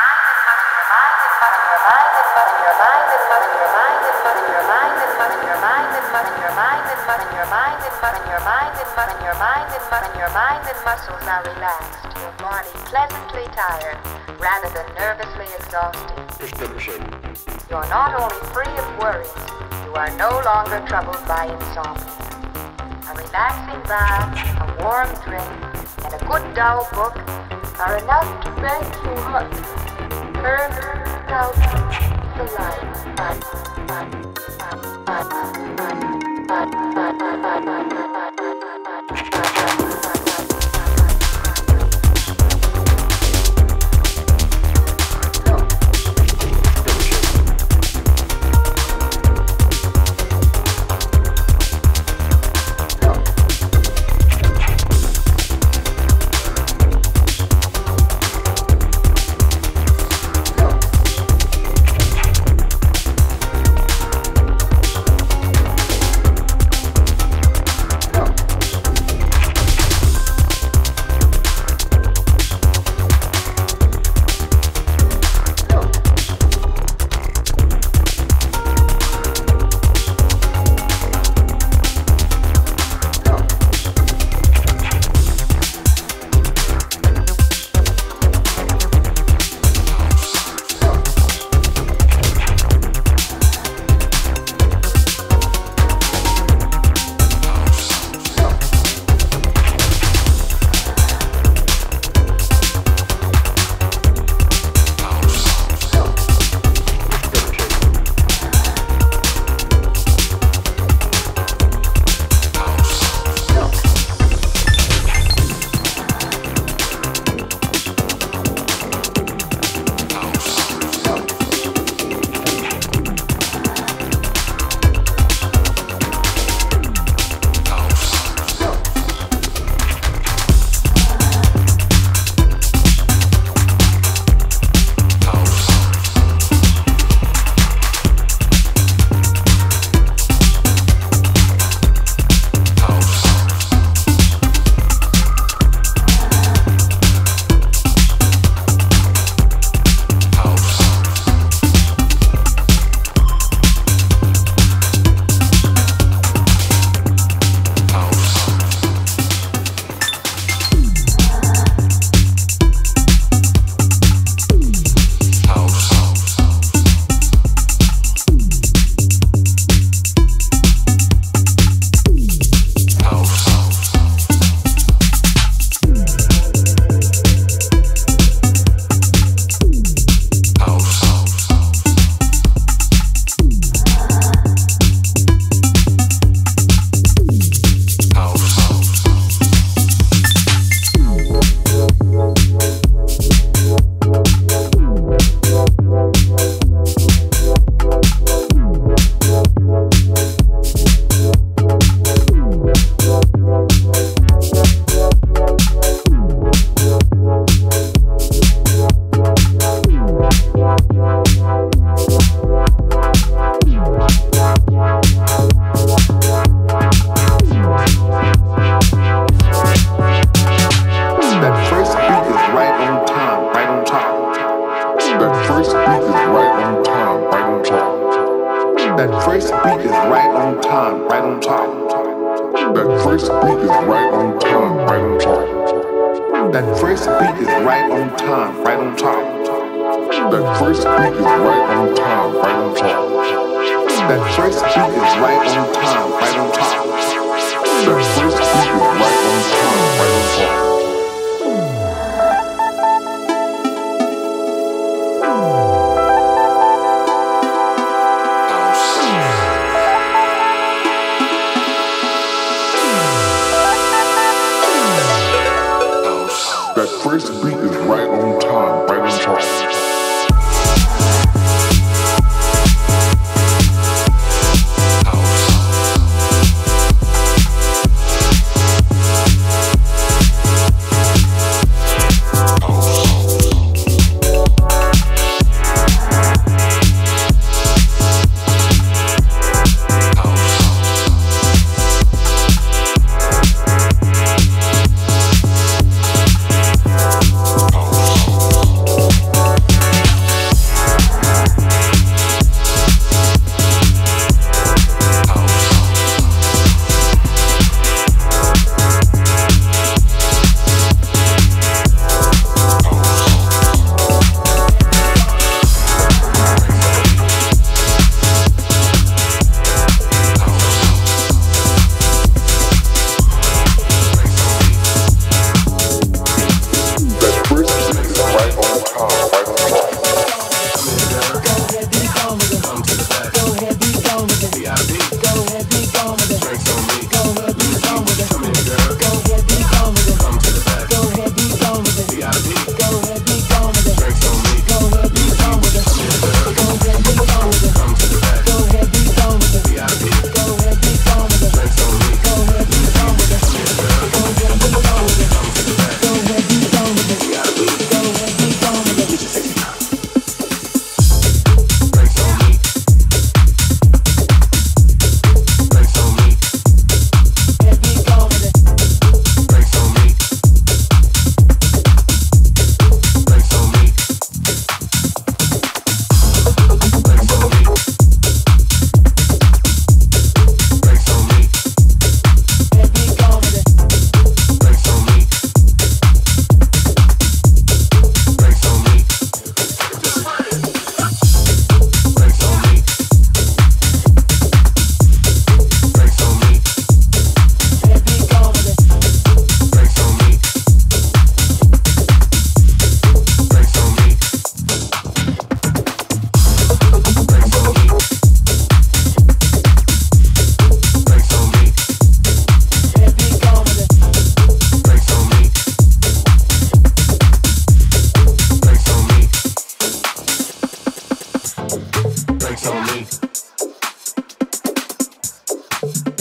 Muscles are relaxed, your body pleasantly tired, rather than nervously exhausted. Prescription. You're not only free of worries, you are no longer troubled by insomnia. A relaxing bath, a warm drink, and a good dull book are enough to make you hunt. Turn out the light.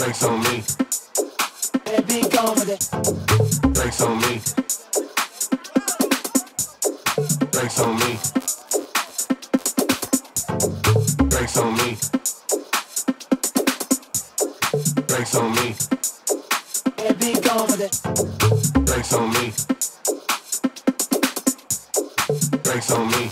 Drinks on me. Baby, go with it. Drinks on me. Drinks on me. Drinks on me. Drinks on me. Baby, go with it. Drinks on me. Drinks on me.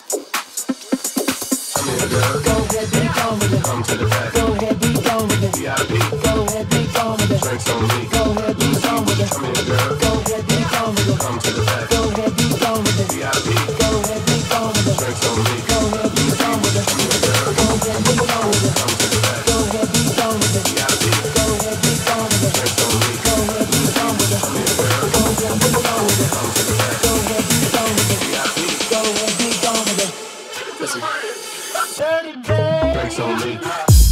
Come here, girl. Go ahead, be gone with it. Come to the back. Go ahead, be gone with it. VIP. Go ahead, be gone with it. Drinks on me. Go ahead, be gone with it. Come here, girl. Go ahead, be gone with it. Come to the back. Go ahead, be gone with it. VIP. Go ahead, be gone with it. Drinks on me. Go ahead, be gone with it. Come here, girl. Go ahead, be gone with it. Come to the back. Go ahead, be gone with it. VIP. Go ahead, be gone with it. Drinks on me. Go ahead, be gone with it. Come here, girl. Go ahead, be gone with it. Come to the back. Go ahead, be gone with it. VIP. Go ahead, be gone with it. Listen. Dirty babe. Drinks on me.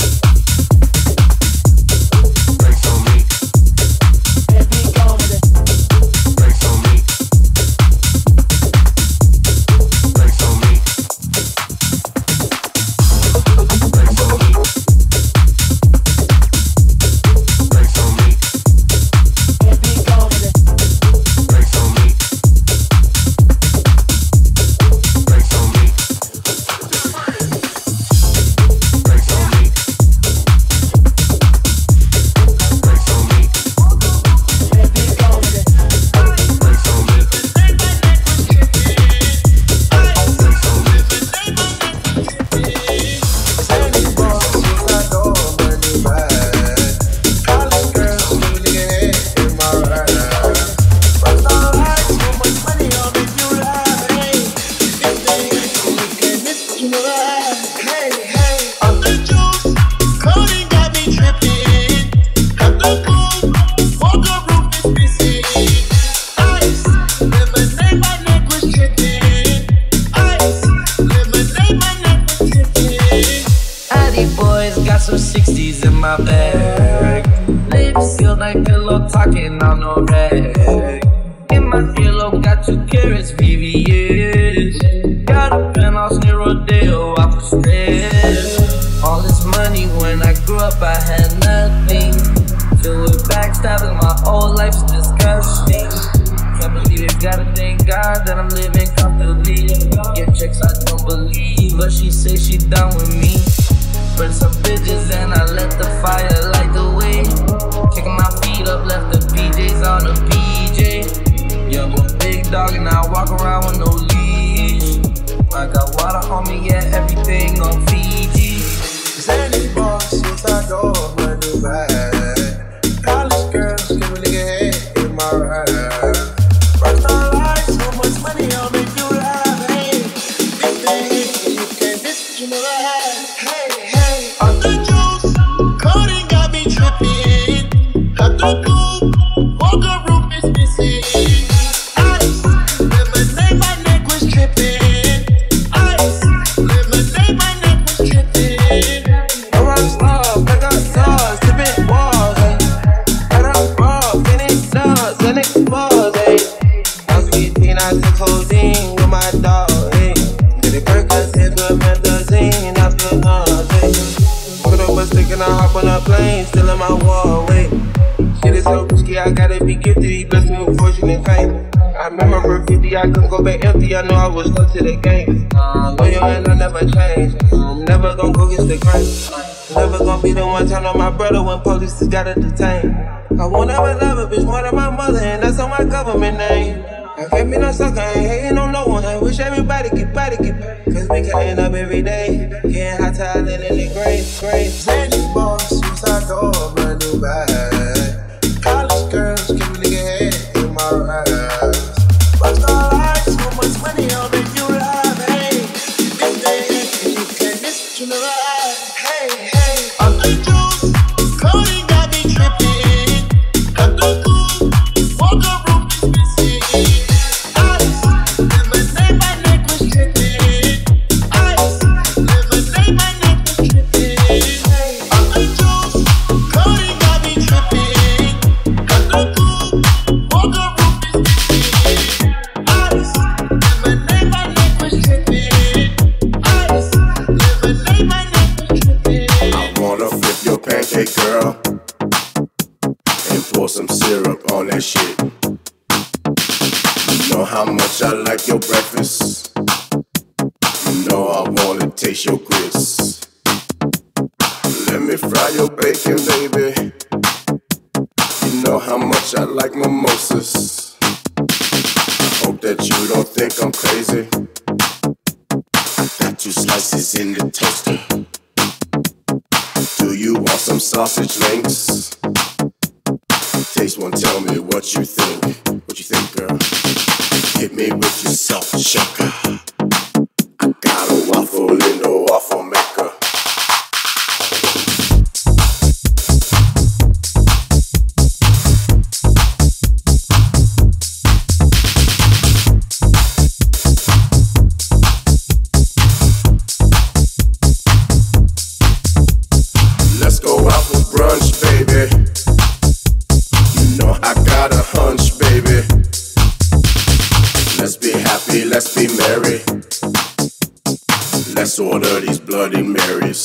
Drinks on me. Baby, go with it. Drinks on me. Drinks on me. Drinks on me. Drinks on me. Baby, go with it. Drinks on me. Drinks on me. Drinks on me. Drinks on me. Baby, go with it. Drinks on me. Drinks on me. Addy boys got some 60s in my bag. Lips feel like pillow talking on no rag. In my earlobe got 2 carats, VVS. Got a penthouse near Rodeo, off the strip. All this money when I grew up, I had nothing. Filled with backstabbing, my whole life's disgusting. Can't believe it, gotta thank God that I'm living comfortably. Get checks I don't believe, but she say she done with me. Burn some bitches and I let the fire light the way. Kicking my feet up, left the PJs on the PJ. Young one big dog and I walk around with no leash. I got water on me, yeah, everything on Fiji. Sandy boss, since I go my new bag. College girls, give a nigga head in my ride. Rockstar life, so much money, I'll make you laugh. Hey, this thing, you can't miss what you never had. Hey, hey, off the juice, coding got me tripping. Got the coupe, walker roof is missing. Ice, lemonade, my neck was tripping. Ice, lemonade, my neck was tripping. A rock star, back up stars, tipping walls, hey. Right up raw, finish stars, and expose, hey. I was 15, I took codeine with my dog, hey. Did it Percocet with methazine, I feel nauseous. Walking up a stick and I hop on a plane, still in my wall, wait. Shit is so risky, I gotta be gifted, he blessed me with fortune and fame. I remember 50, I couldn't go back empty, I know I was close to the game. Loyal and I never change, I'm never gonna go against the grain. Never gonna be the one turn on my brother when police just gotta detain. I won't ever love a bitch more than my mother, and that's on my government name. I can't be no sucker, I ain't hating on no one. I wish everybody could cause we can't up every day. Getting hot talent in the grave. Sandy boss, since I go my new bag. College girls, give a nigga head in my ride. Rockstar life, so much money, I'll make you laugh. Hey, this thing, you can't miss what you never had. Hey, hey, off the juice, coding got me tripping. Got the coupe, walker roof is missing. Ice, lemonade, my neck was tripping. Ice, lemonade, my neck was tripping. Off the juice, coding got me tripping. pour some syrup on that shit. You know how much I like your breakfast. You know I wanna taste your grits. Let me fry your bacon, baby. You know how much I like mimosas. Hope that you don't think I'm crazy. I got 2 slices in the toaster. Do you want some sausage links? Taste one, tell me what you think. What you think, girl? Hit me with your salt shaker. I got a waffle in the waffle maker. Let's go out for brunch, baby. You know I got a hunch, baby. Let's be happy, let's be merry. Let's order these Bloody Marys.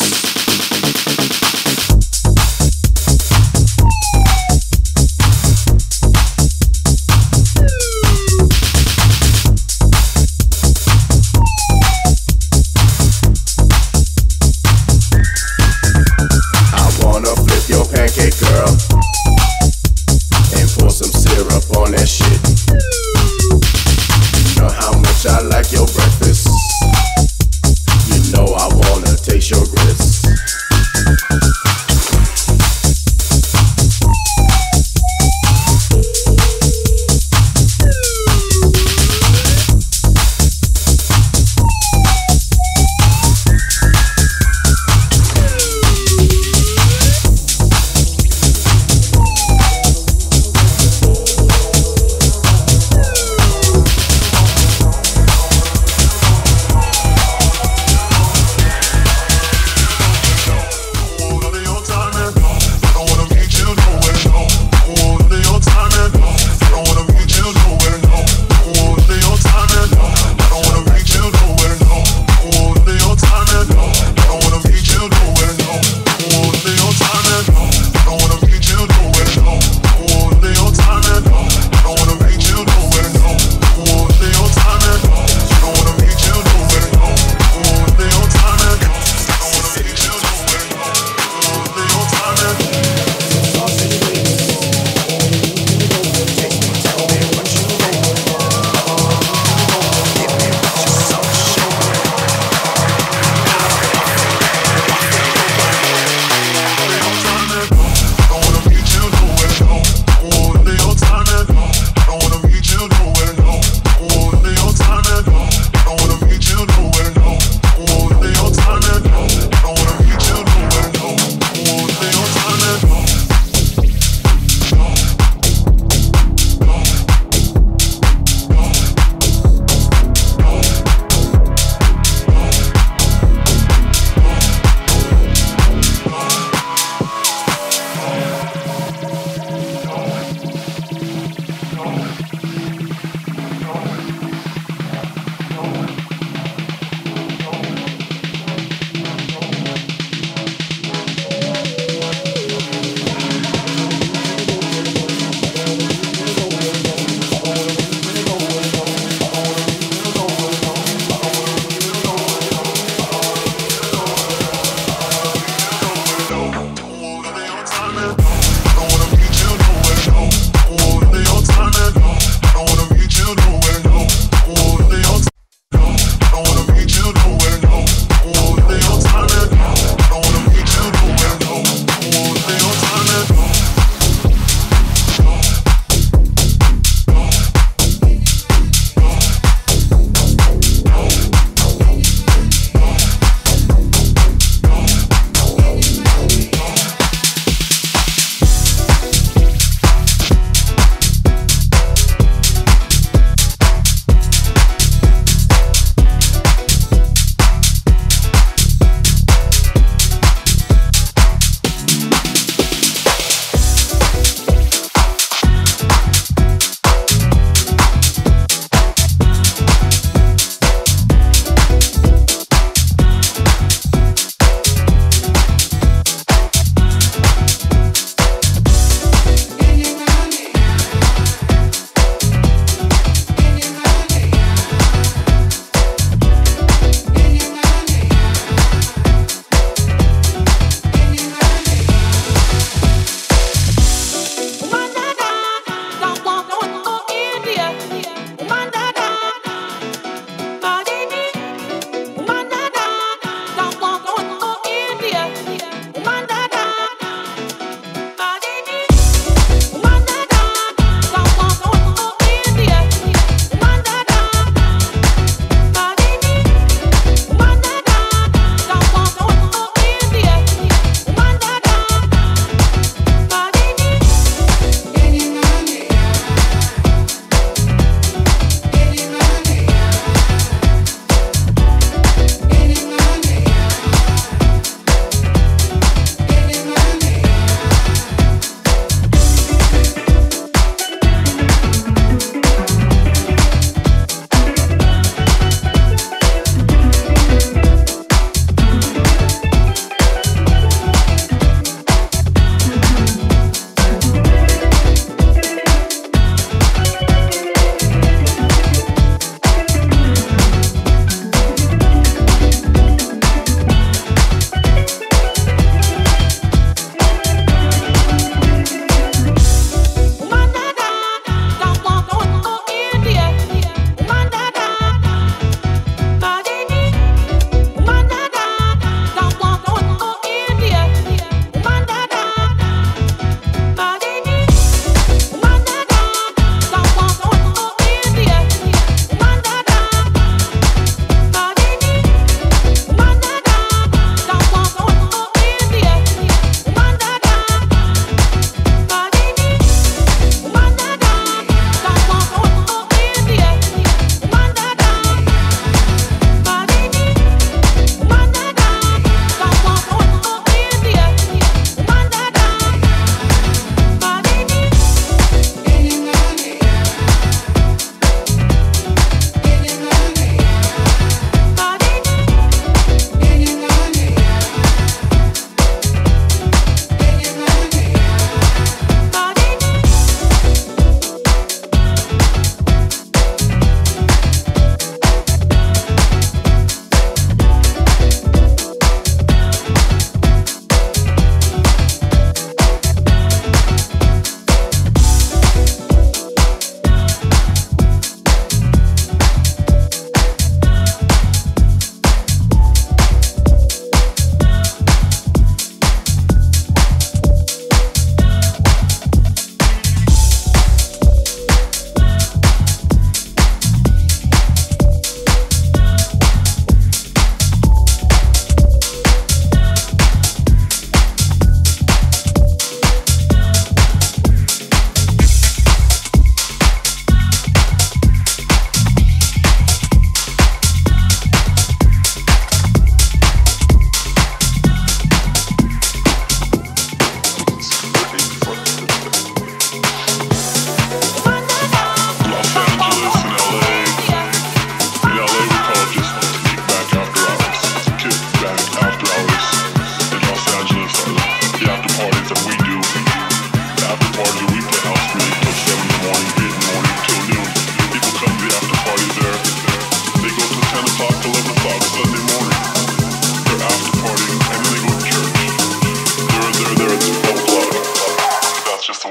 I wanna flip your pancake, girl, and pour some syrup on that shit. You know how much I like your breakfast. You know I wanna taste your grits.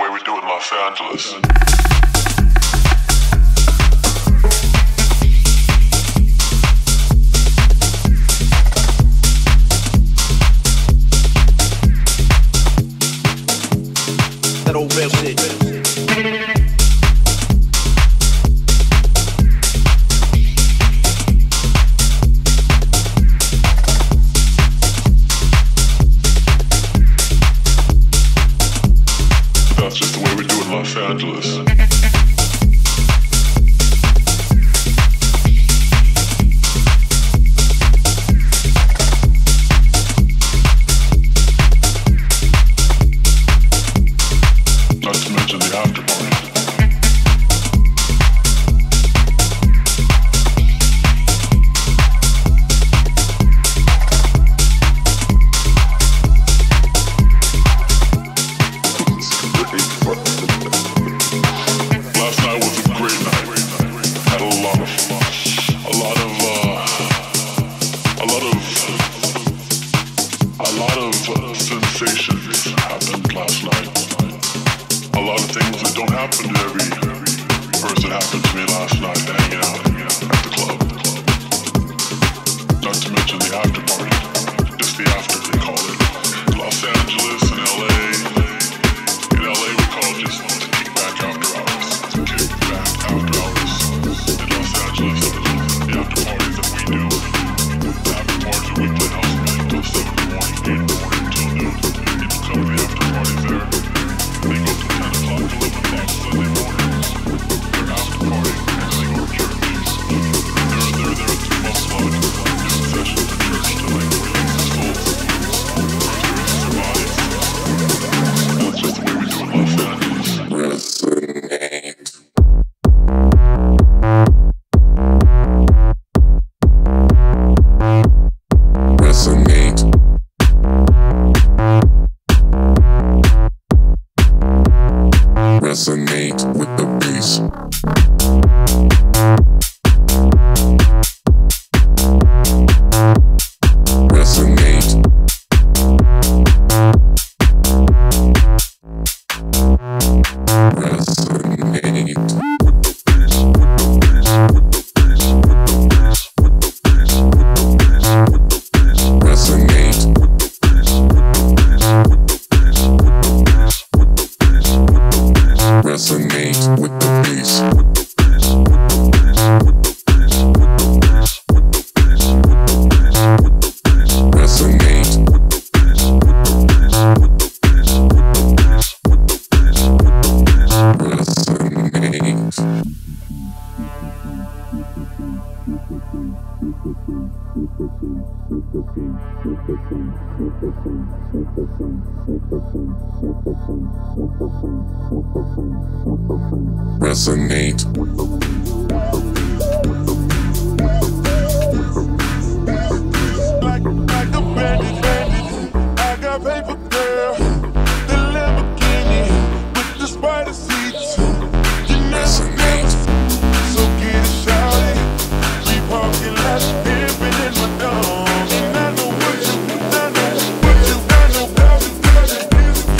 way we do it in Los Angeles. That old real shit. That's just the way we do it in Los Angeles. Not to mention the after party. Last night was a great night. Had a lot of sensations happened last night. A lot of things that don't happen to every person happened to me last night hanging out at the club. Not to mention the after party. Just the after, they call it. Los Angeles and LA. In LA we call it just to kick back after hours. To kick back after hours. In Los Angeles, the after parties that we do. The after parties that we play house music till 7 in the morning, 8 in the morning till noon. People come to the after parties there. They go till 10 o'clock, 11 o'clock Sunday morning. They're after party and they go to church. They're there at 2 months long doing sessions at church to like release their souls. Release their bodies. That's just the way we do it in Los Angeles. Resonate. Resonate. Resonate with the bass. Resonate. Resonate. Resonate. Resonate with the bass. Resonate. Resonate. Resonate. Like a bandit, I got paper girl, the Lamborghini with the spider seats. You never know, so get it shawty. We parking lots, pimping in my dome. And I know what you, I know what you, I know how to touch it.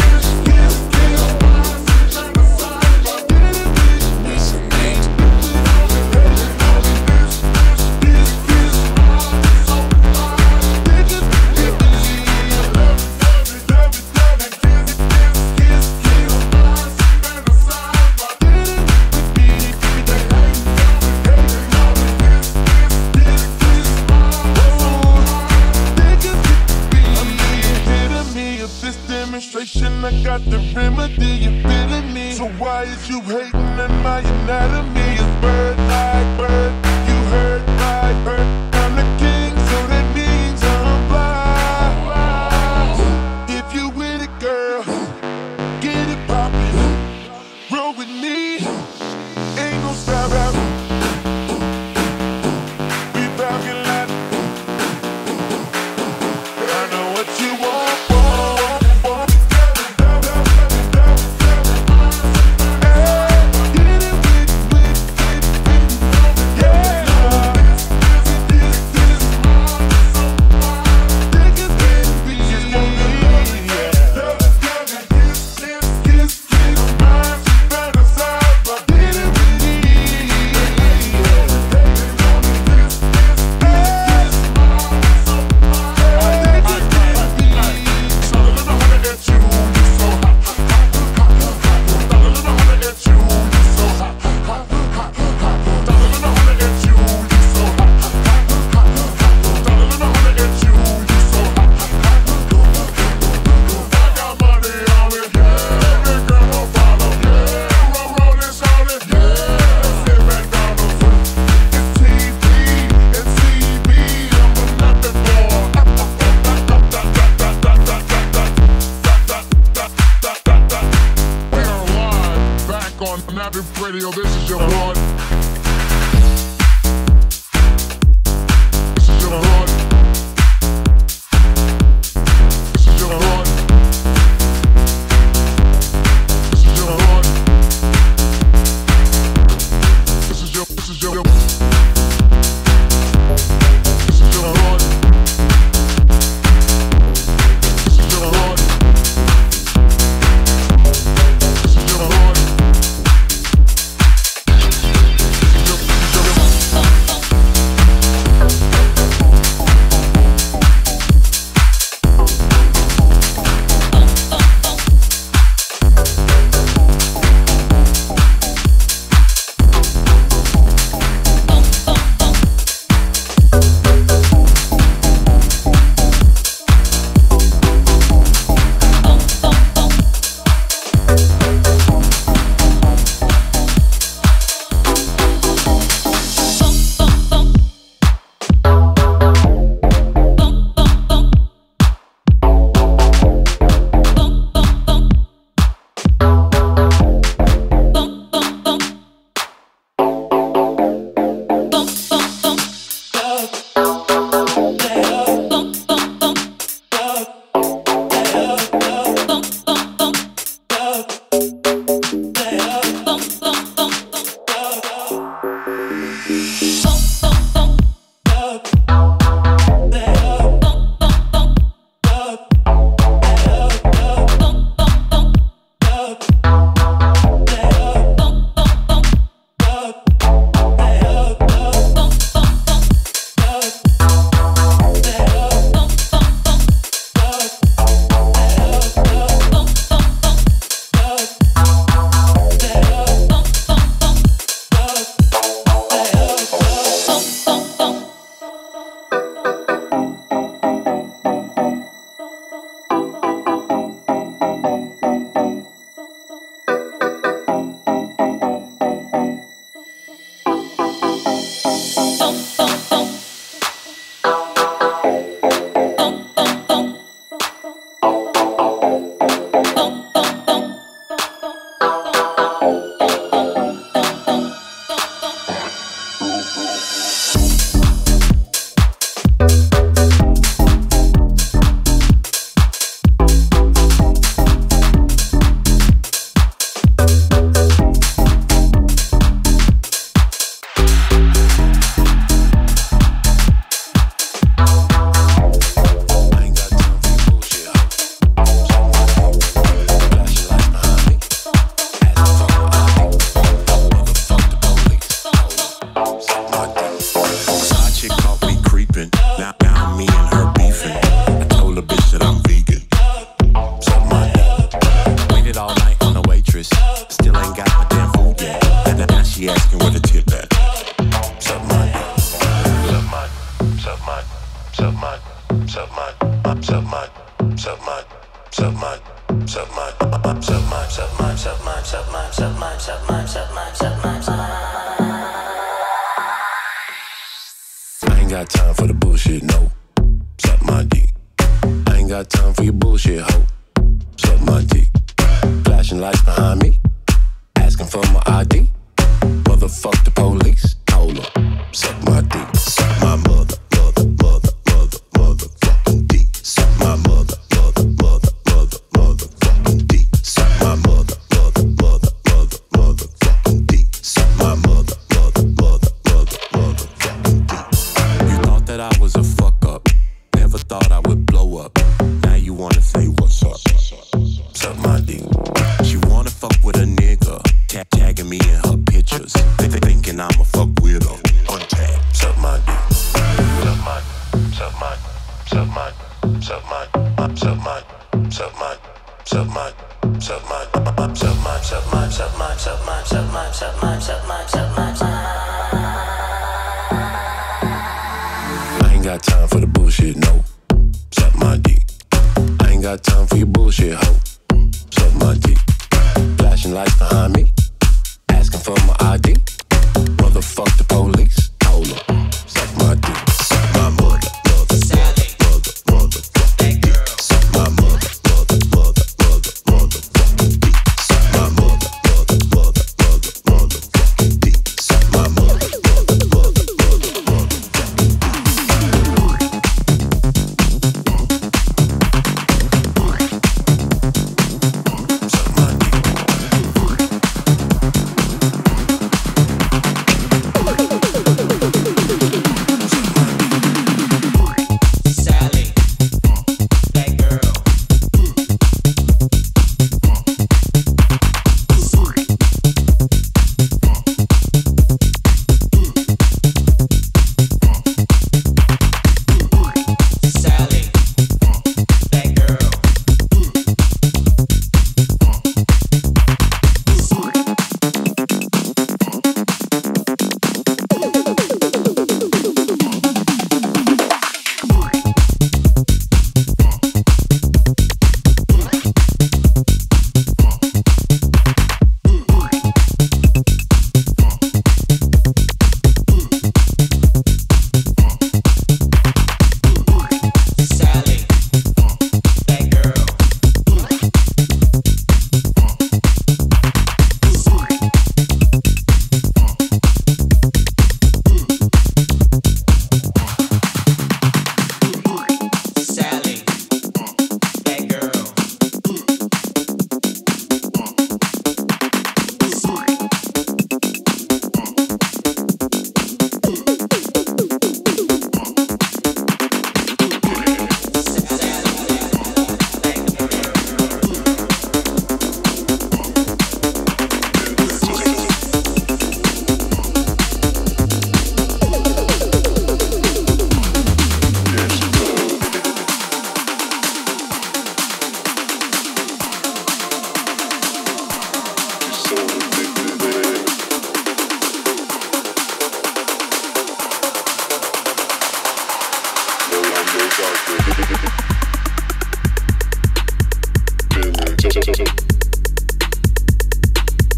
I got the remedy, you feeling me? So why is you hating on my anatomy? It's bird like bird, you heard like bird. I'm the king, so that means I'm fly. If you with it, girl, get it poppin'. Roll with me, ain't no stop out. We talking like I know what you want. Get it with back on Nappy Radio. This is your boy. This is your boy. This is your boy. This is your boy. This is your. This is your. This is your boy. This is your boy. This is your boy.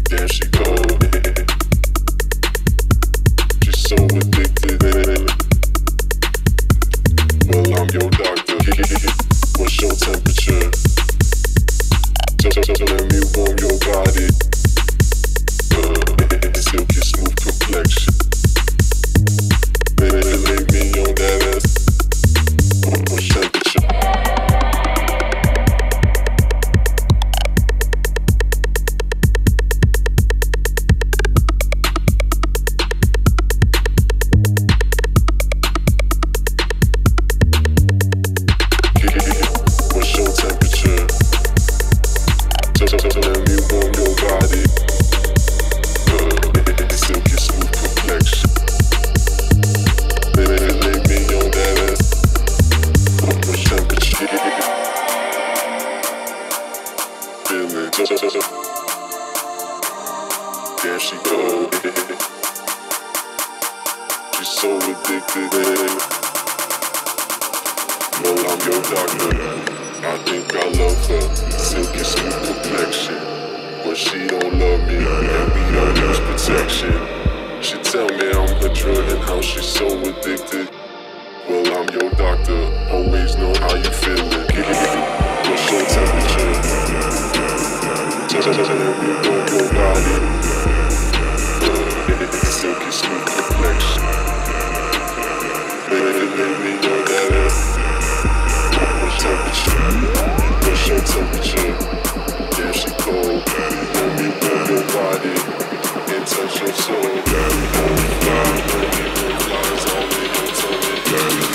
Damn, she cold. She's so addicted. Well, I'm your doctor. What's your temperature? So let me warm your body. Silky smooth complexion. Baby, lay me on that ass. What's temperature? What's your temperature? So let me warm your body. Silky smooth complexion. Baby, lay me on that ass. What's temperature? Feeling damn, she cold. She's so addicted. Well, I'm your doctor. I think I love her. Silky smooth complexion. But she don't love me, and we don't use protection. She tell me I'm her drug and how she's so addicted. Well, I'm your doctor, always know how you feeling. What's your temperature? Let me warm your body. Silky smooth complexion. Baby, let me know that ass. What's temperature? What's your temperature? Yeah, she cold. Let me warm your body and touch your soul. Let me fly. Let me fly. It's only your tummy. Let me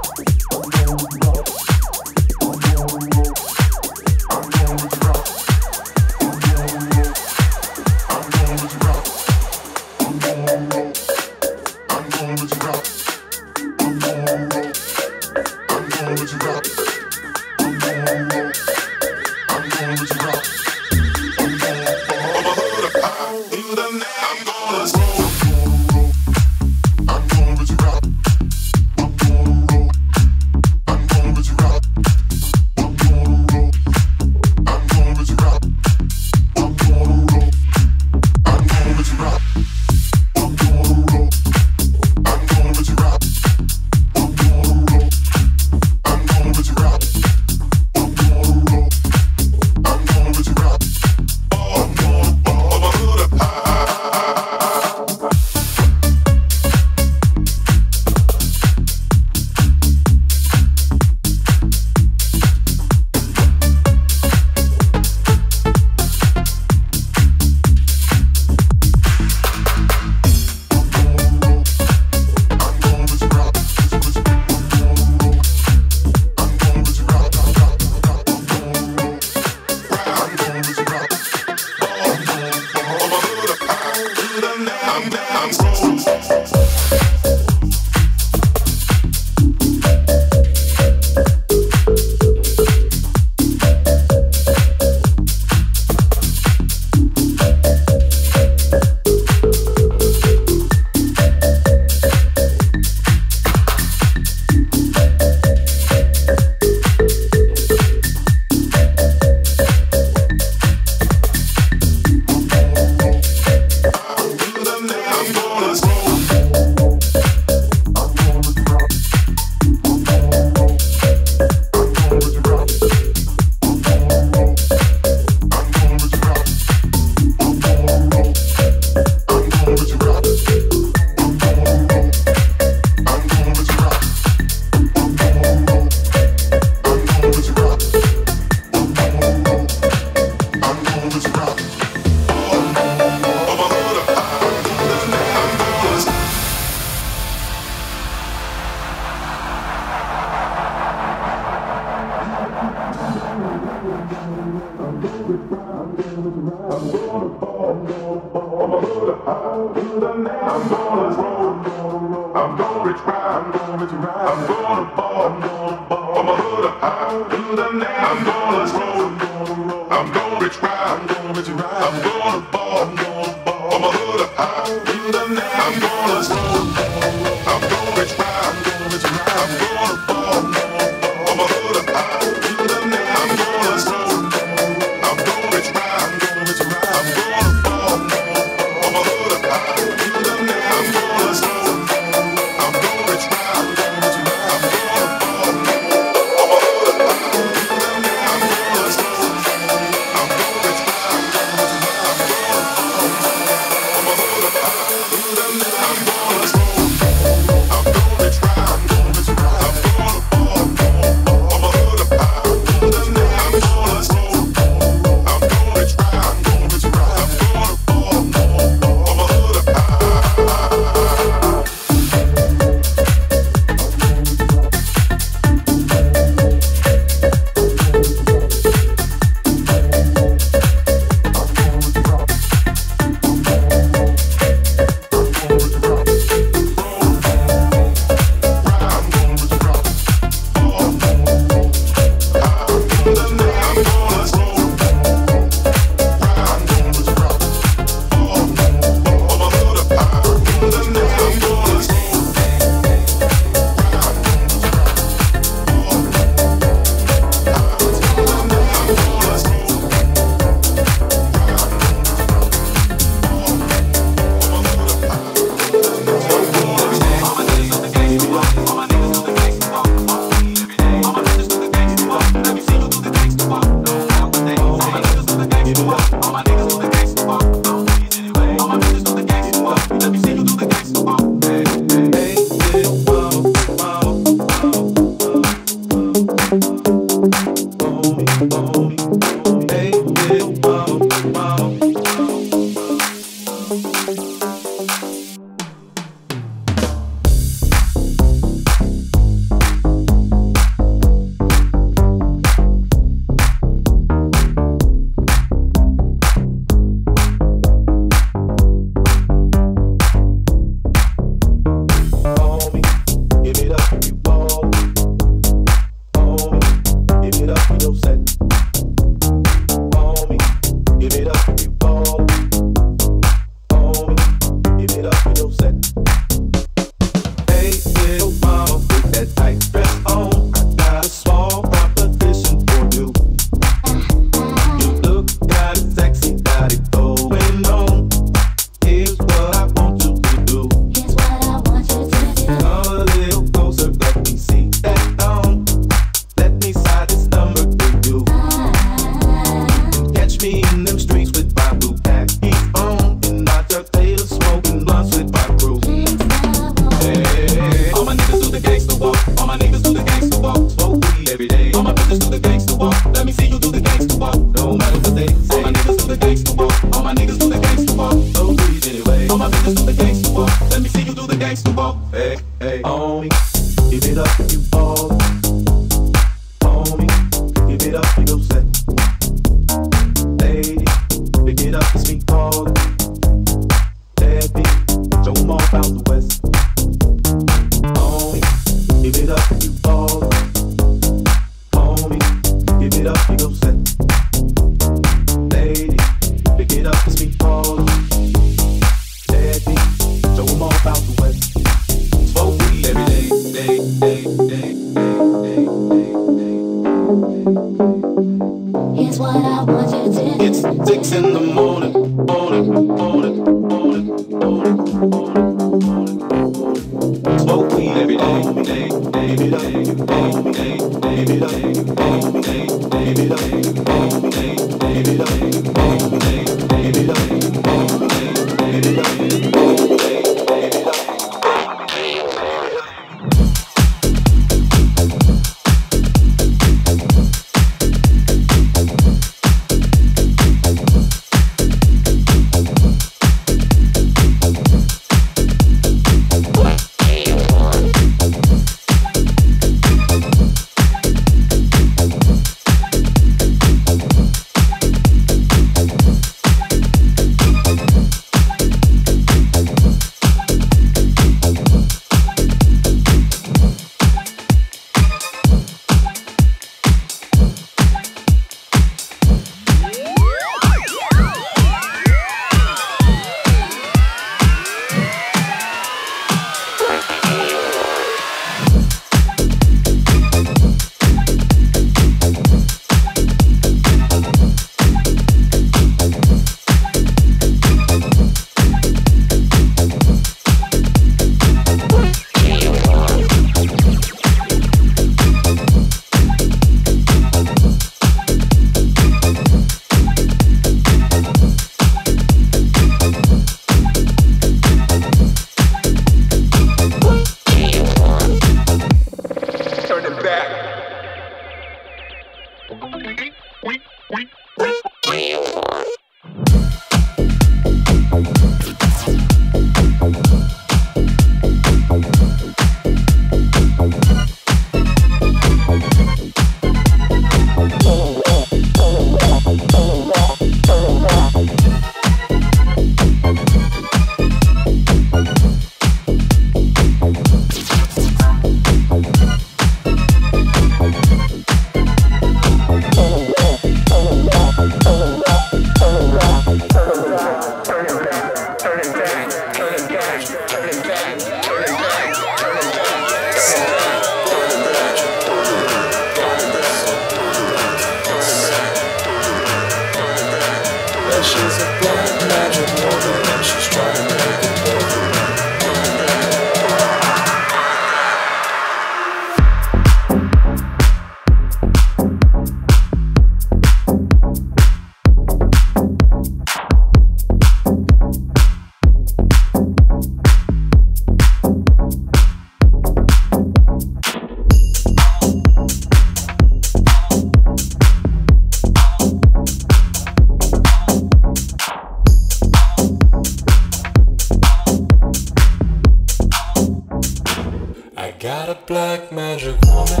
I got a black magic woman.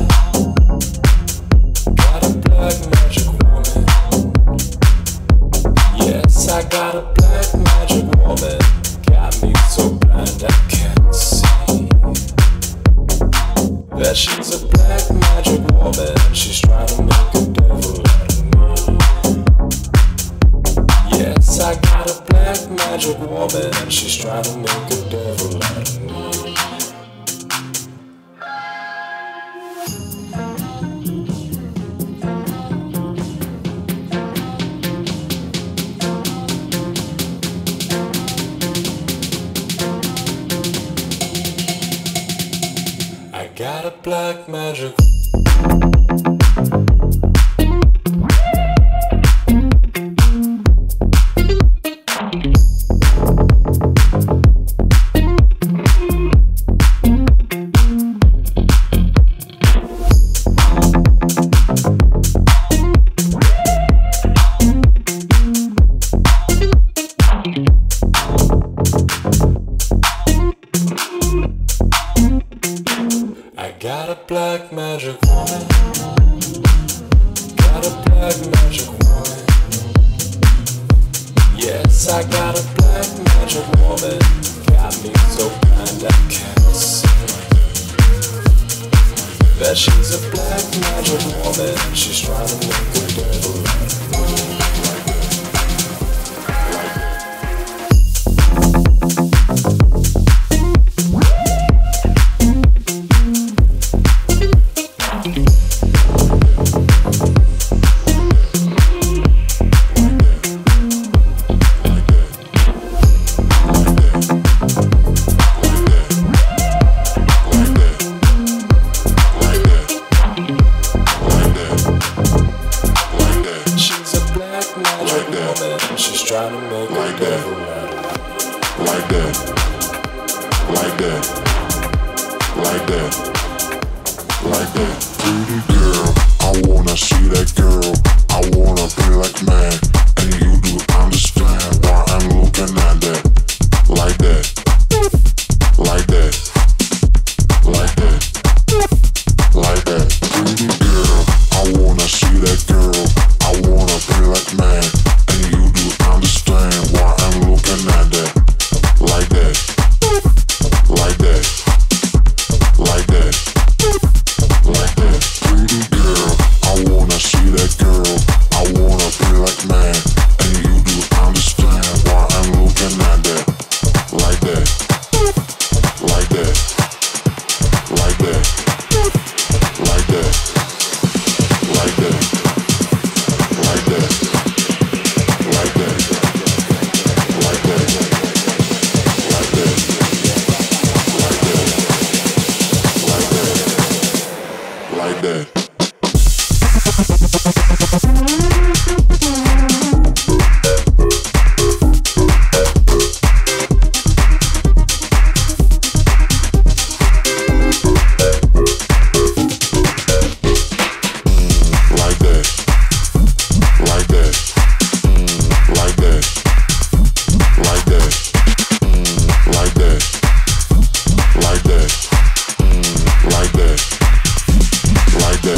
Got a black magic woman. Yes, I got a black magic woman. Got me so blind I can't see that she's a black magic woman. She's trying to make a devil out of me. Yes, I got a black magic woman. She's trying to make a devil out of me. Got a black magic. Got a black magic woman. Got a black magic woman. Yes, I got a black magic woman. Got me so blind I can't see that she's a black magic woman. She's trying to make a devil out of me. She's trying to make a devil out of me. Like that, like that, like that, like that. Pretty girl, I wanna see that girl. I wanna be like man, and you do understand why I'm looking at that. Like that, like that, like that, like that. Pretty girl, I wanna see that girl. I wanna be like man. Understand why I'm looking at that. Like that, like that, like that, like that. Pretty girl, I wanna see that girl. I wanna be like man, and you do understand why I'm looking at that. Like that, like that, like that, like that, like that, like that. Like that, like that, like that, like that, like that, like that. Like that.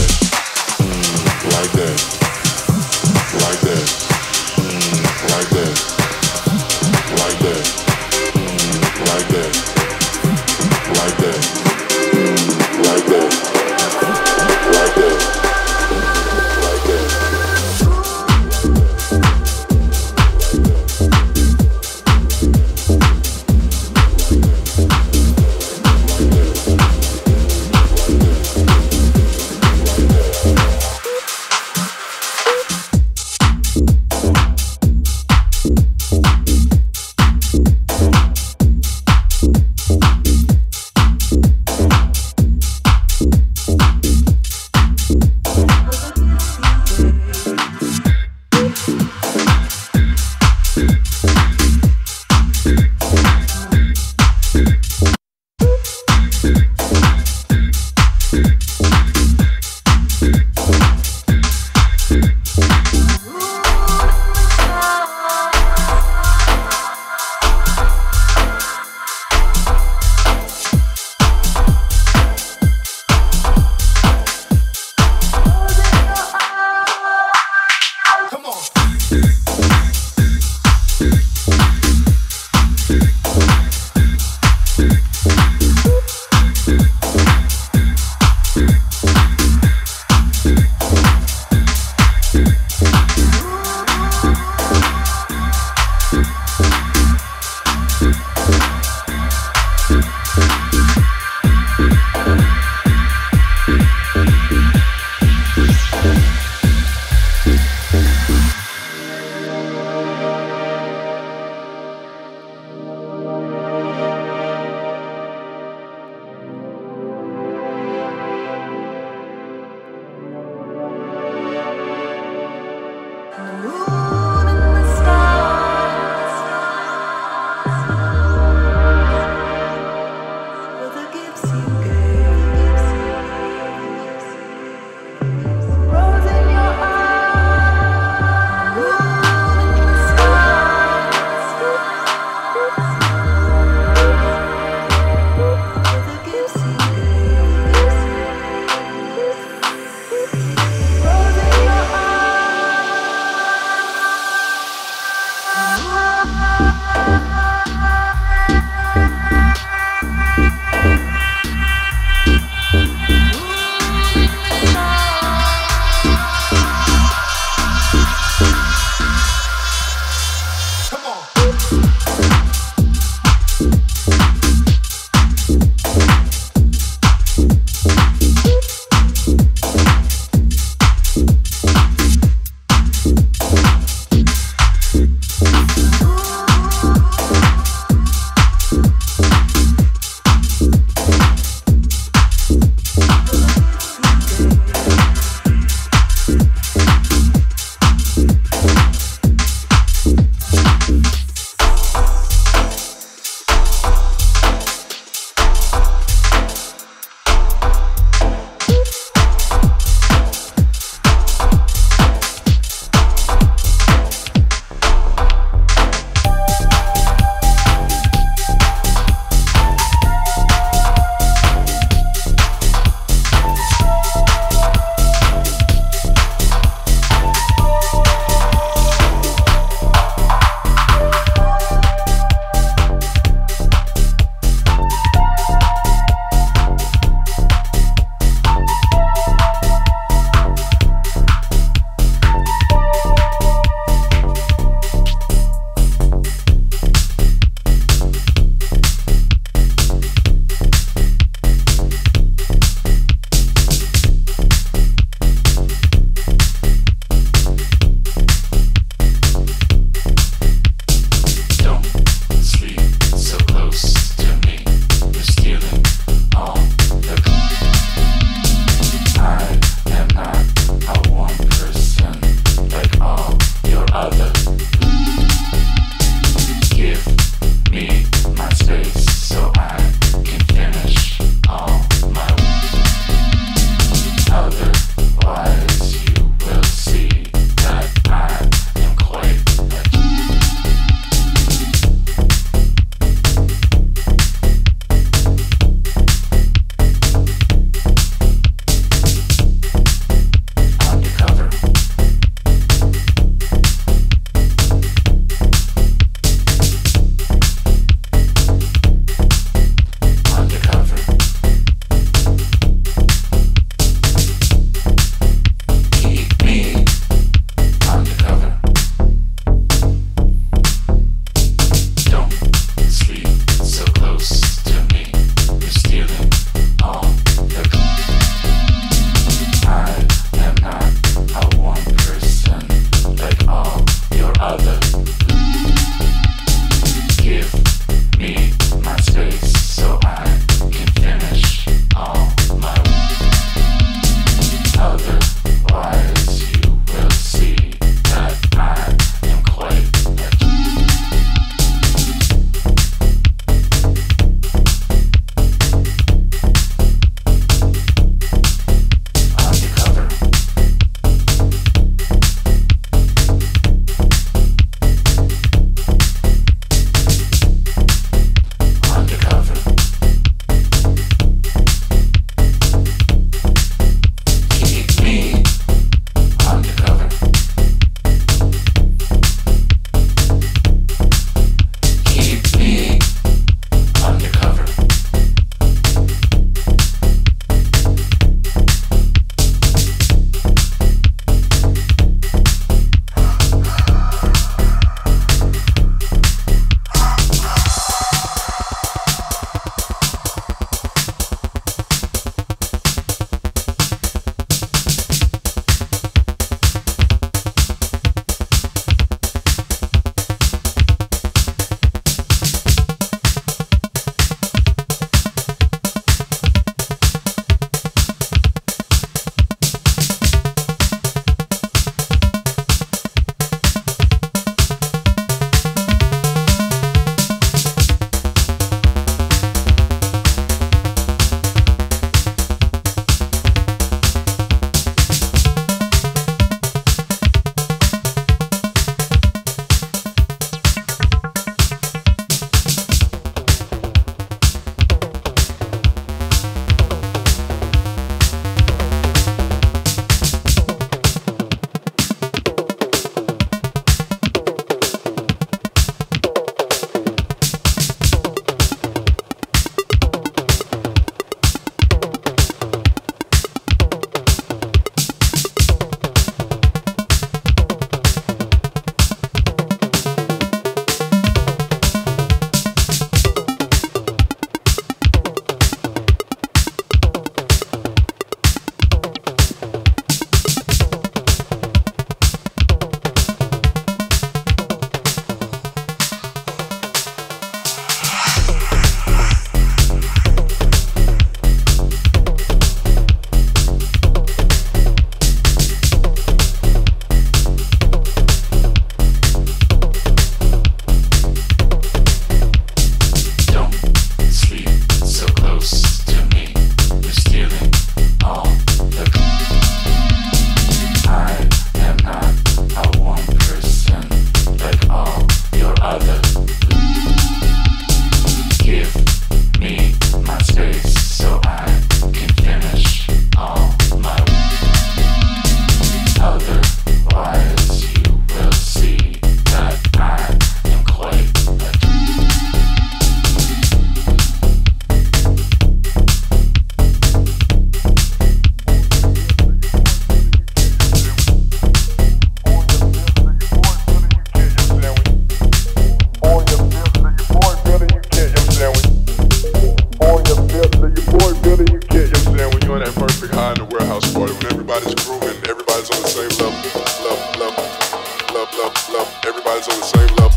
you're in that perfect high in the warehouse party when everybody's grooving, everybody's on the same level, everybody's on the same level,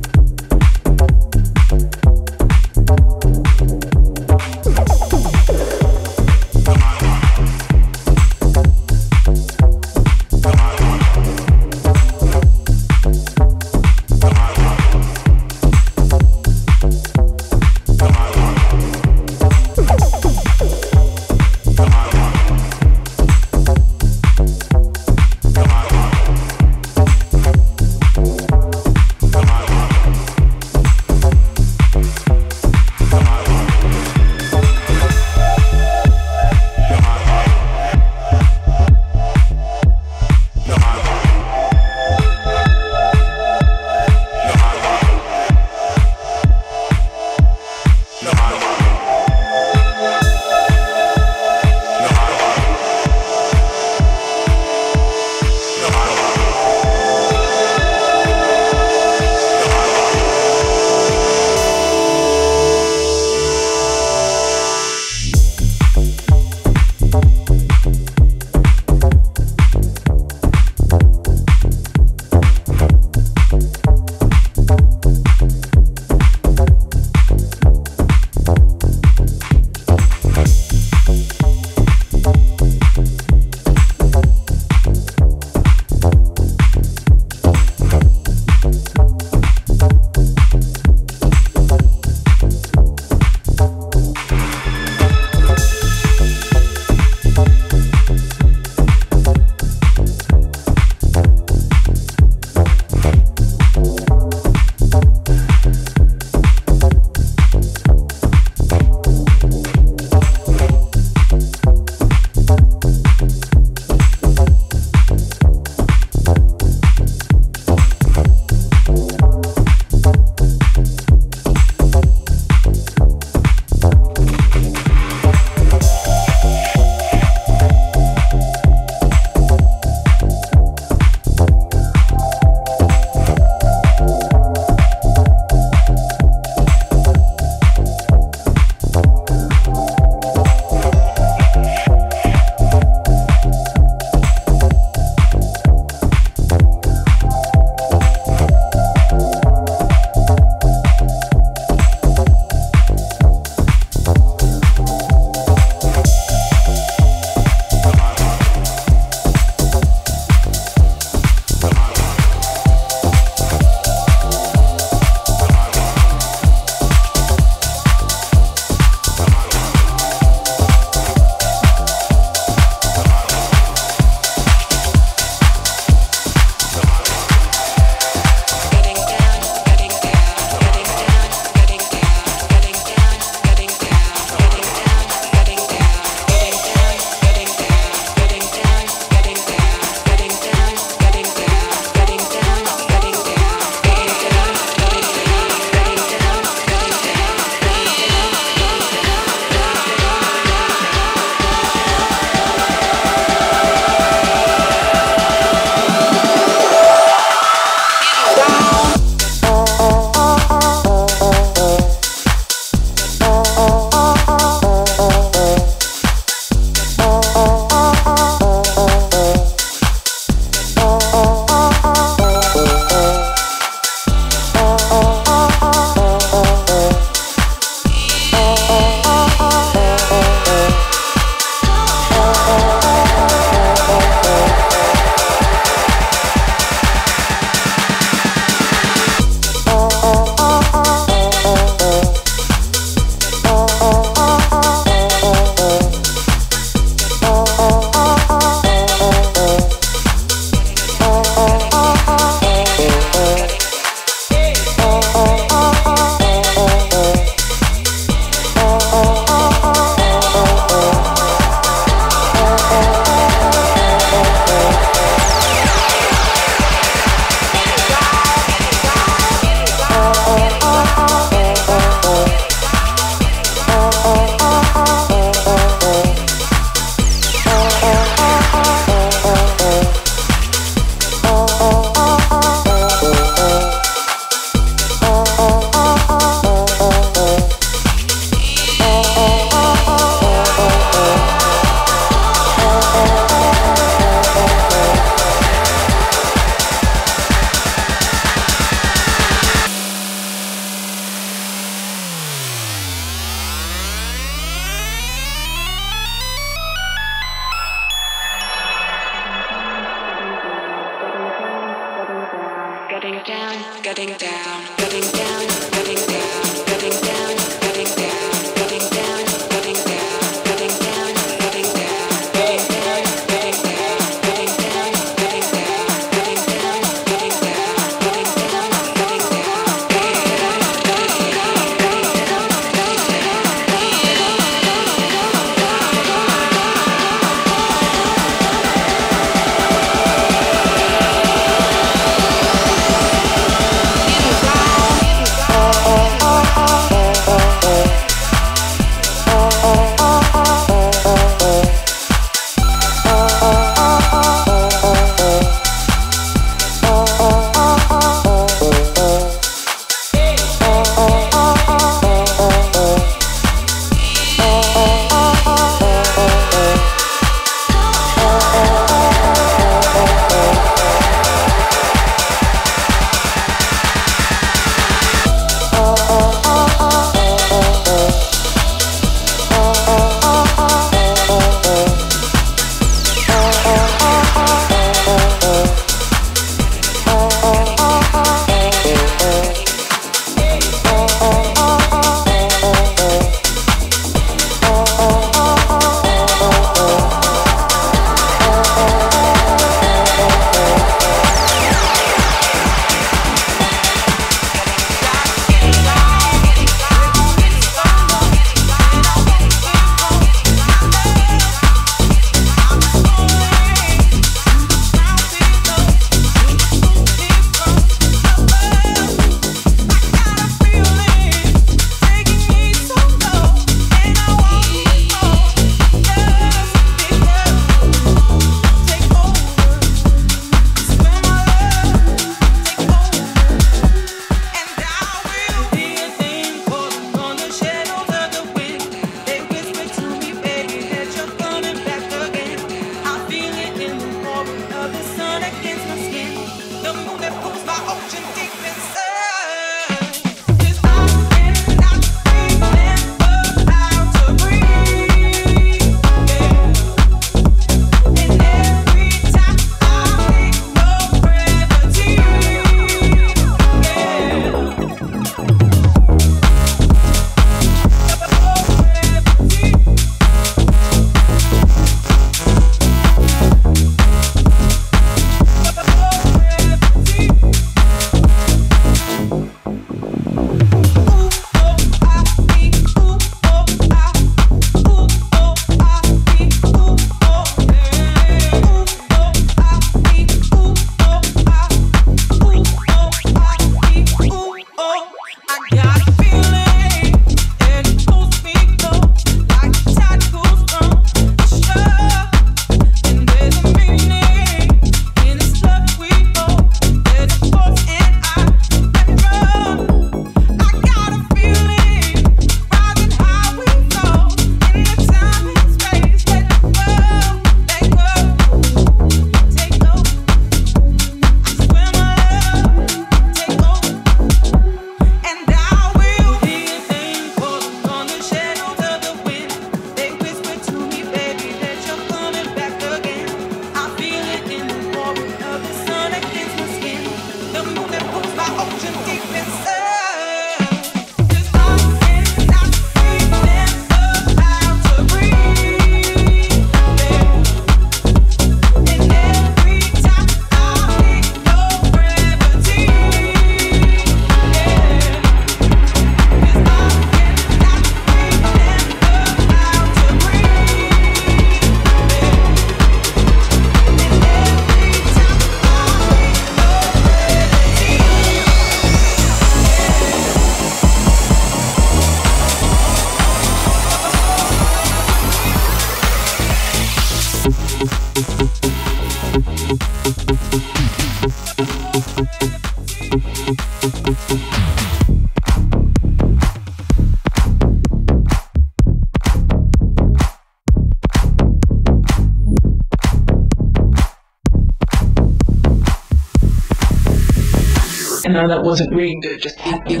And now that wasn't really good, just happened.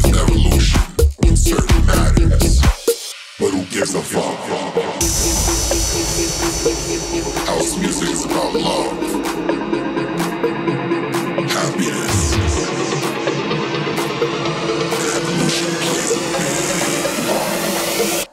is evolution in certain matters. But who gives a fuck? House music is about love, happiness, and evolution plays a big part.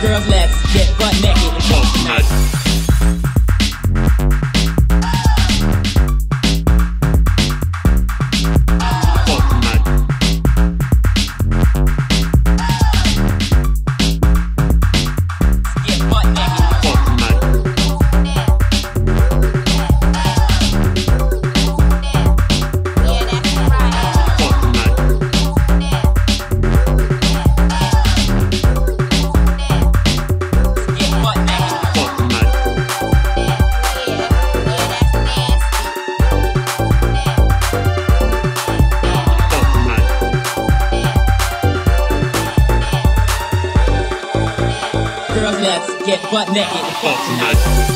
Girls, let's get butt naked and fuck tonight. Get butt naked and fuck tonight.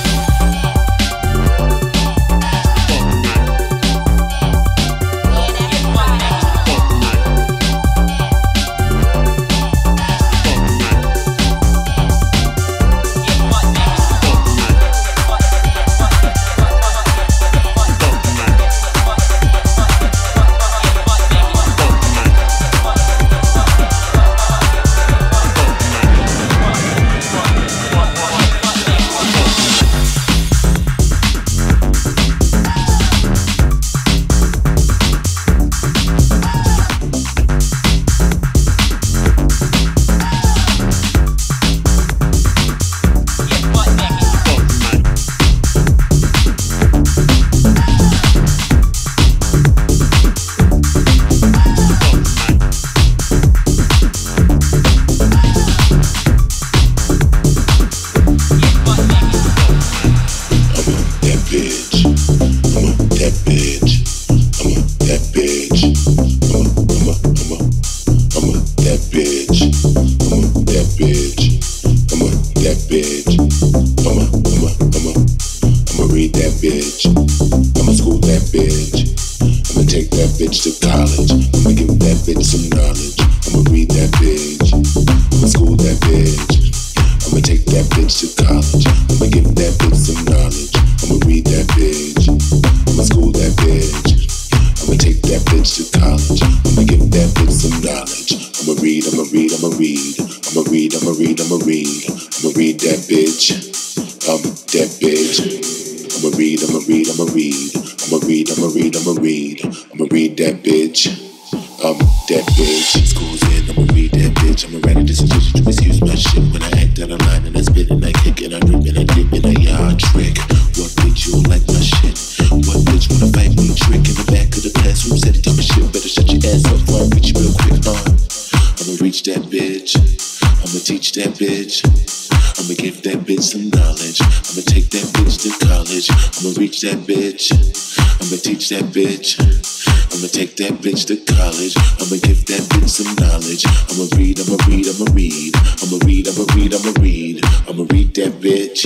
That bitch, I'ma teach that bitch. I'ma take that bitch to college. I'ma give that bitch some knowledge. I'ma read, I'ma read, I'ma read. I'ma read, I'ma read, I'ma read. I'ma read that bitch.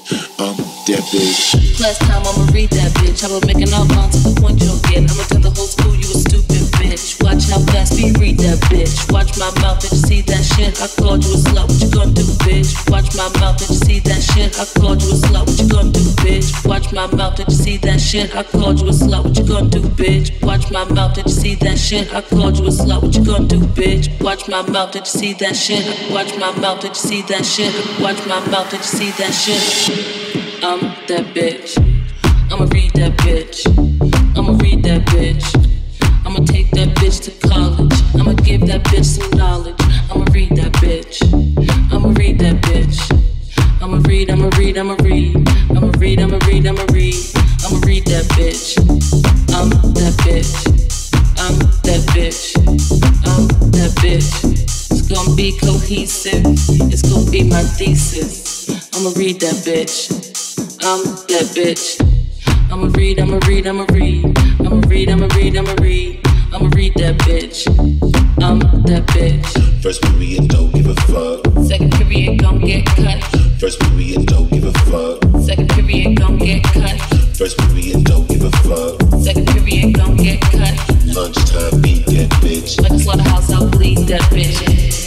That bitch. Last time I'ma read that bitch. I will make an outline to the point you'll get. I'ma tell the whole school you a stupid bitch. Watch how fast we read that bitch. Watch my mouth, did you see that shit? I called you a slut, what you gonna do, bitch? Watch my mouth, did you see that shit? I called you a slut, what you gonna do, bitch? Watch my mouth, did you see that shit? I called you a slut, what you gonna do, bitch? Watch my mouth, did you see that shit? I called you a slut, what you gonna do, bitch? Watch my mouth, did you see that shit? Watch my mouth, did you see that shit? Watch my mouth, did you see that shit? I'm that bitch. I'ma read that bitch. I'ma read that bitch. I'ma take that bitch to college. I'ma give that bitch some knowledge. I'ma read that bitch. I'ma read that bitch. I'ma read, I'ma read, I'ma read. I'ma read, I'ma read, I'ma read. I'ma read that bitch. I'm that bitch. I'm that bitch. I'm that bitch. It's gonna be cohesive. It's gonna be my thesis. I'ma read that bitch. I'm that bitch. I'ma read, I'ma read, I'ma read. I'ma read, I'ma read, I'ma read. I'ma read that bitch. I'm that bitch. First period, don't give a fuck. Second period, gon' get cut. First period, don't give a fuck. Second period, gon' get cut. First period, don't give a fuck. Second period, gon' get cut. Lunchtime, beat that bitch. Like a slaughterhouse, I'll bleed that bitch.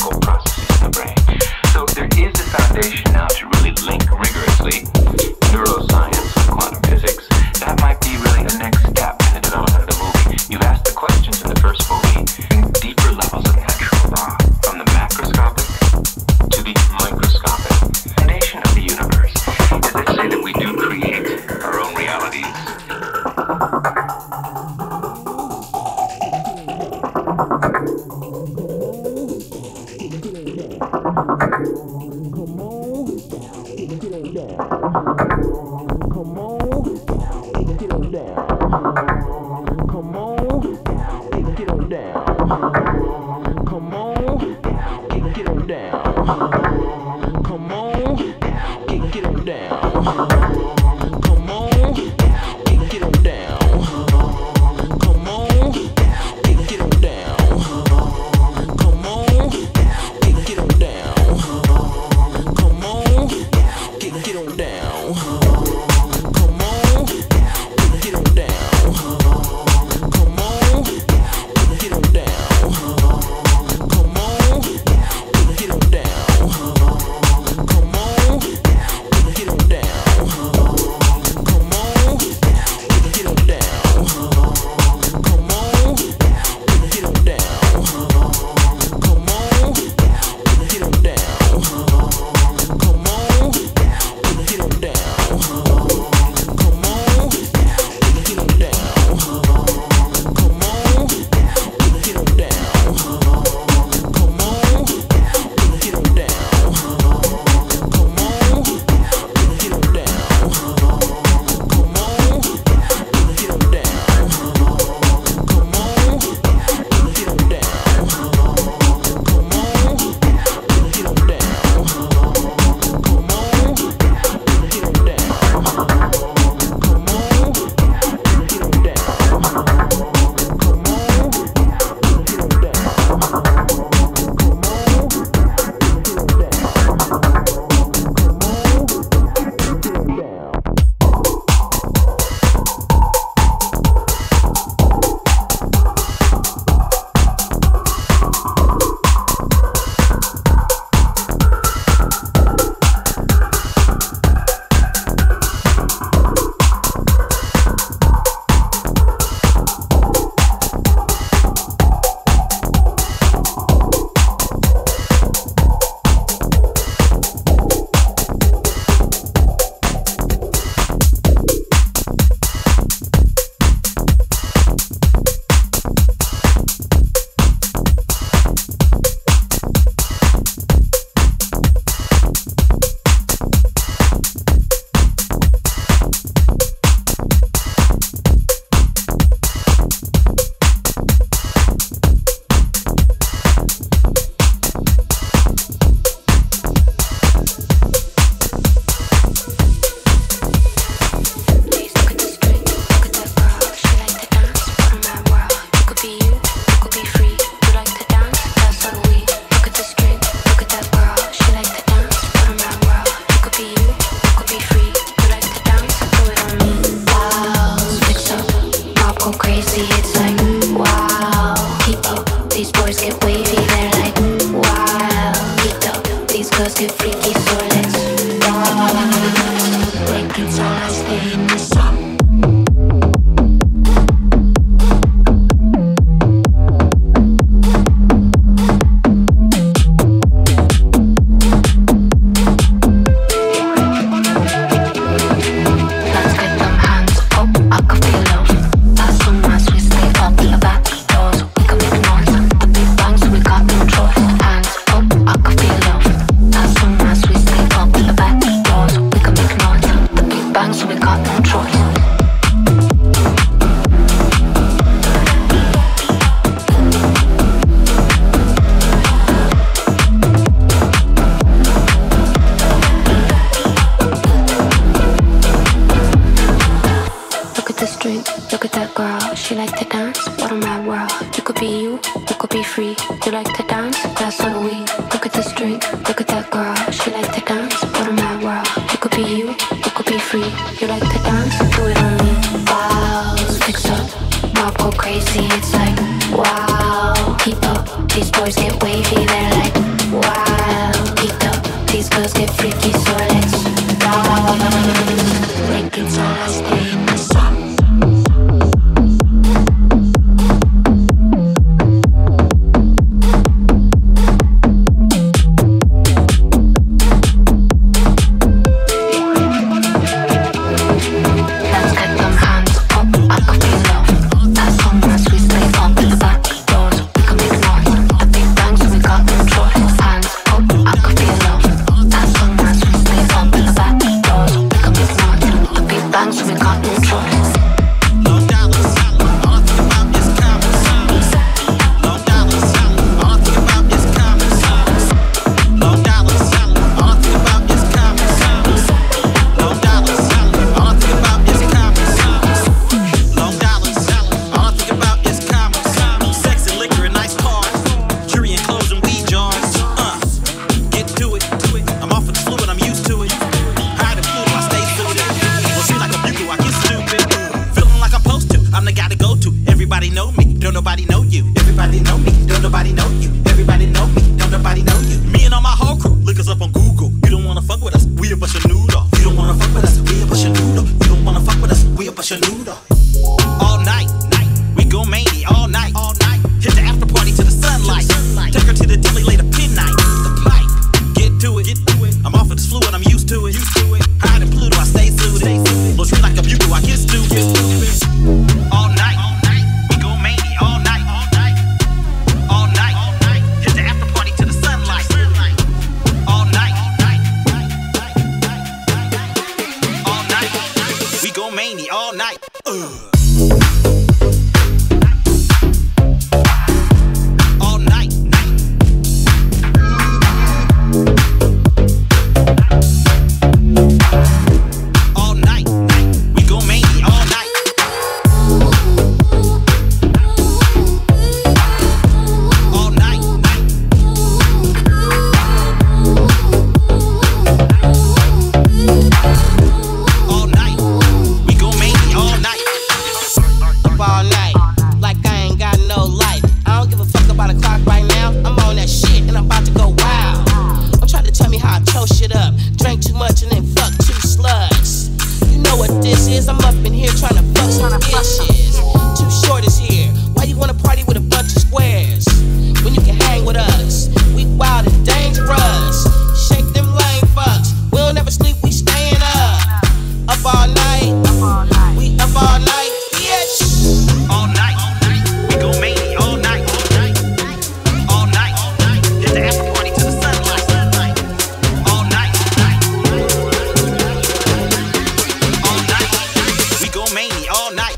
chemical processes in the brain. So there is a foundation now to really link rigorously neuroscience and quantum physics. That might be really the next step in the development of the movie. You've asked the questions in the first movie, deeper levels of natural law, from the macroscopic to the microscopic foundation of the universe. Is they say that we do create our own realities. She like to dance, what a mad world. You could be you could be free. You like to dance, that's so we. Look at this drink, look at that girl. She like to dance, what a mad world. You could be you could be free. You like to dance, do it on me. Wow, fix up, mob go crazy. It's like, wow, keep up. These boys get wavy, they're like, the telly late a pin night. The pipe, get to it. I'm off of this fluid, I'm used to it. High in Pluto, I stay suited. Blow treat like a bugle, I get stupid. All night, we go mania all night. All night, hit the after party to the sunlight. All night, we go mania all night. All night. All night. We go mania all night. All night. All night. We go mania all night. Up all night, like I ain't got no life. I don't give a fuck about a clock right now. I'm on that shit and I'm about to go wild. Don't try to tell me how I toe shit up. Drank too much and then fuck 2 slugs. You know what this is? I'm up in here trying to fuck some bitches. Too Short is here. Why you wanna party with a bunch of squares when you can hang with us? We wild and dangerous. Shake them lame fucks. We don't ever sleep, we staying up. Up all night. We up all night. Bitch. All night. We go mania all night. All night. Hit the after party to the sunlight. All night. All night. We go mania all night.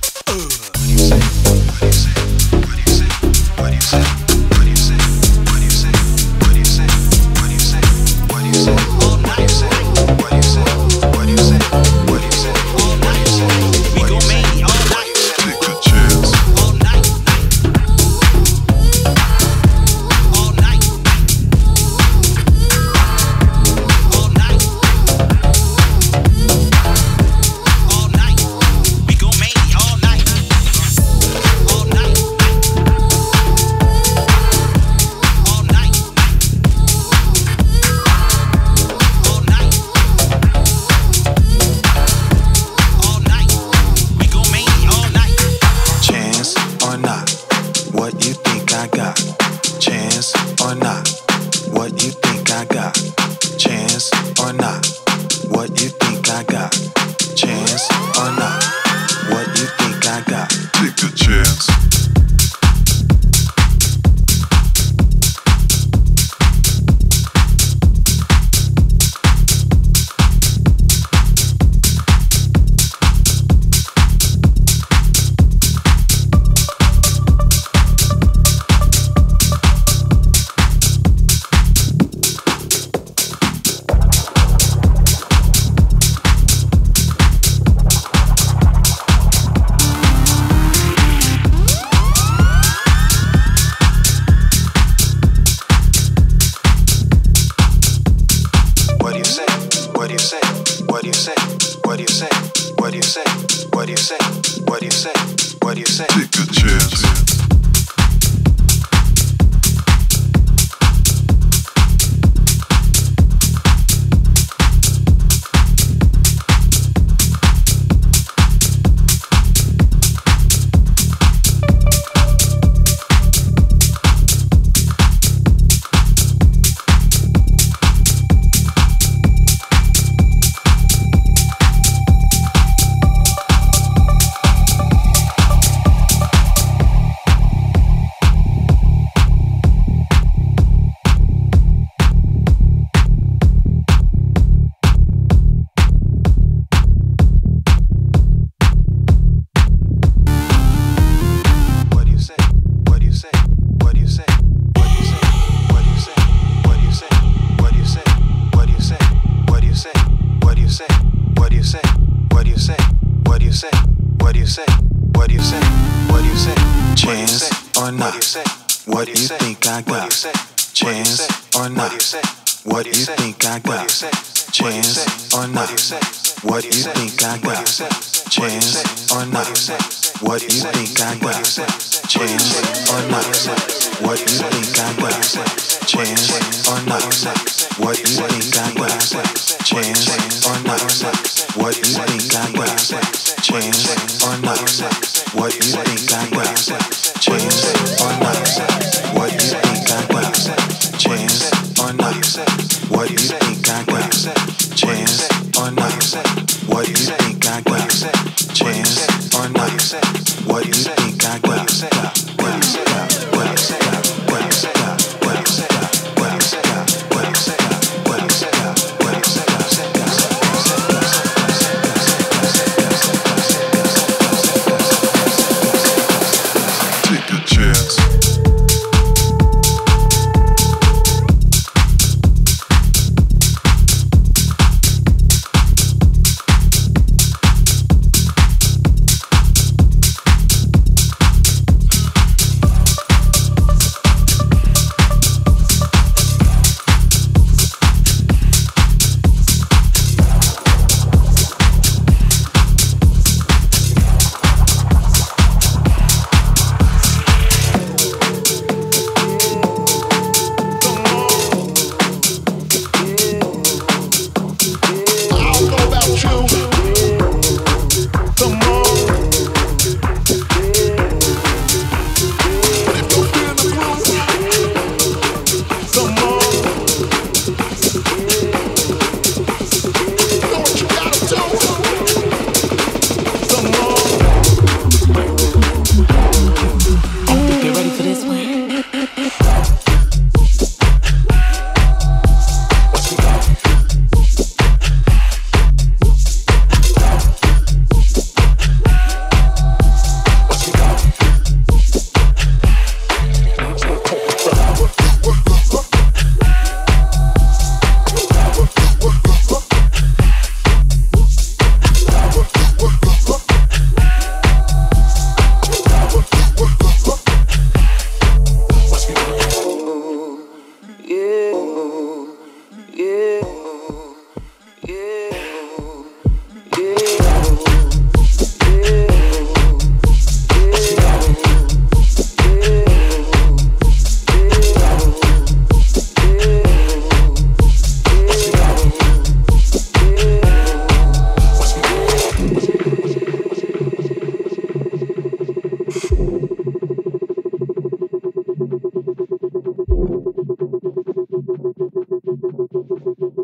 What do you think I got? Chance or not? What do you think I got? Chance or not? What do you think I got? Chance or not? What do you think I got? Chance or not? What do you think I got? Chance or not? What do you think I got? Chance or not? What do you think I got? Chance or not? What do you think I got? Chance or not? What do you think I got?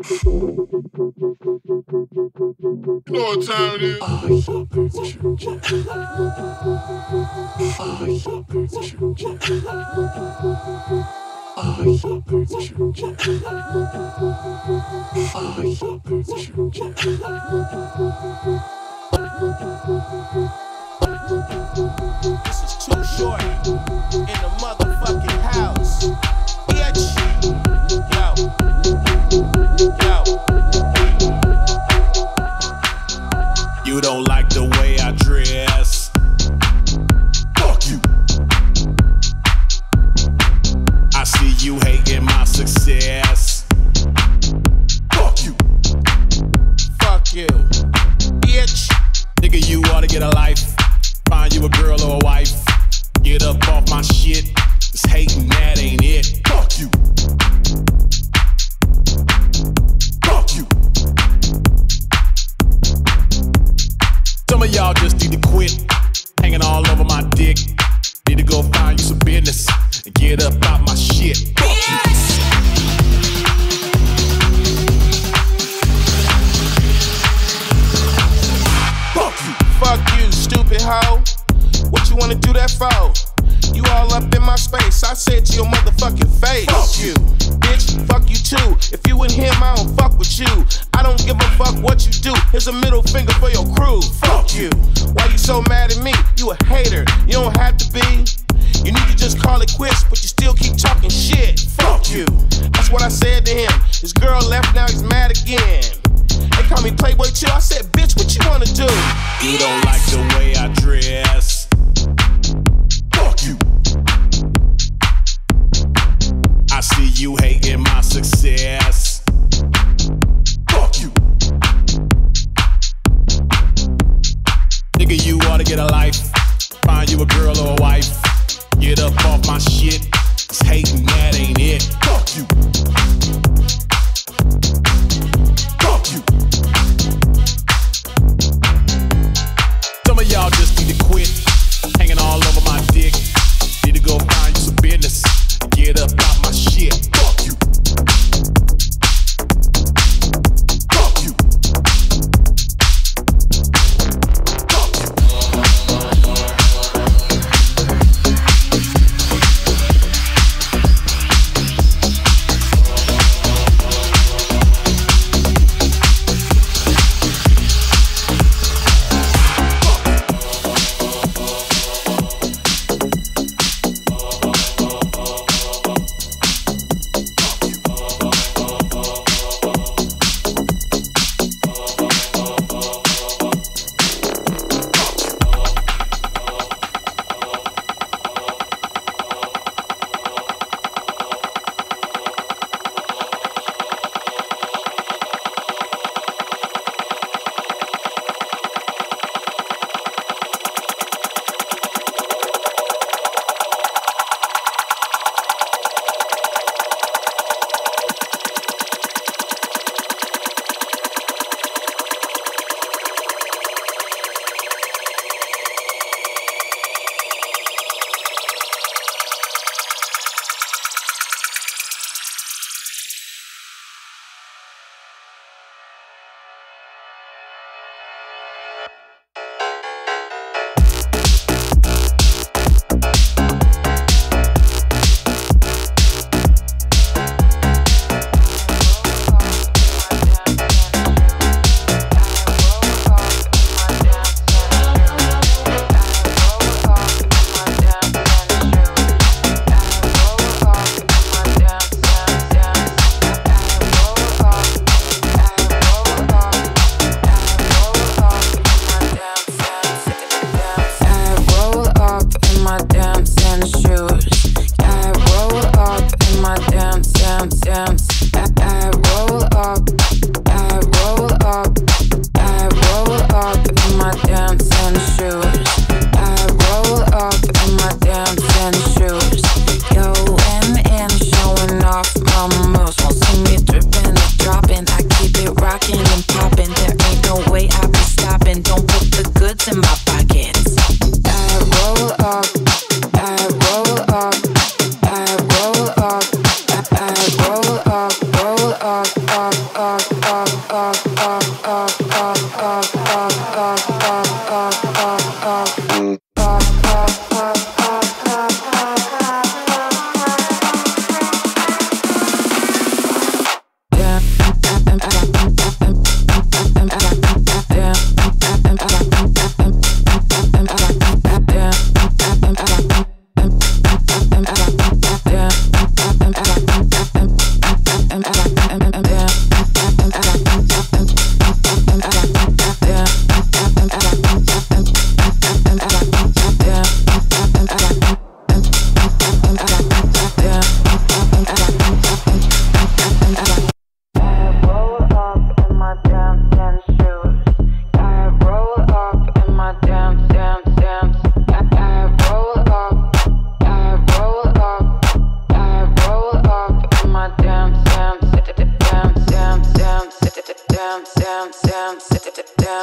You know what time it is? This is Too Short in the motherfucking house. Bitch. Yo. You don't like the way I dress. Fuck you. I see you hating my success. Fuck you. Fuck you. Bitch. Nigga, you ought to get a life. Find you a girl or a wife. Get up off my shit. This hating, that ain't it. Fuck you. Fuck you. Some of y'all just need to quit hanging all over my dick. Need to go find you some business and get up out my shit. Fuck you. Fuck you. Fuck you, stupid hoe. What you wanna do that for? You all up in my space. I said to your motherfucking face. Fuck you. Bitch, fuck you too. If you and him, I don't fuck with you. I don't give a fuck what you do. Here's a middle finger for your crew. Fuck you. Why you so mad at me? You a hater. You don't have to be. You need to just call it quits, but you still keep talking shit. Fuck you. That's what I said to him. His girl left, now he's mad again. They call me Playboy too. I said, bitch, what you wanna do? You don't like the way I dress. Fuck you. I see you hating my success. Fuck you. Nigga, you ought to get a life. Find you a girl or a wife. Get up off my shit. This hating, that ain't it. Fuck you. Fuck you. Some of y'all just need to quit hanging all over my dick. Need to go find you some business and get up out my shit. Fuck you. Fuck you. Fuck you. roll up.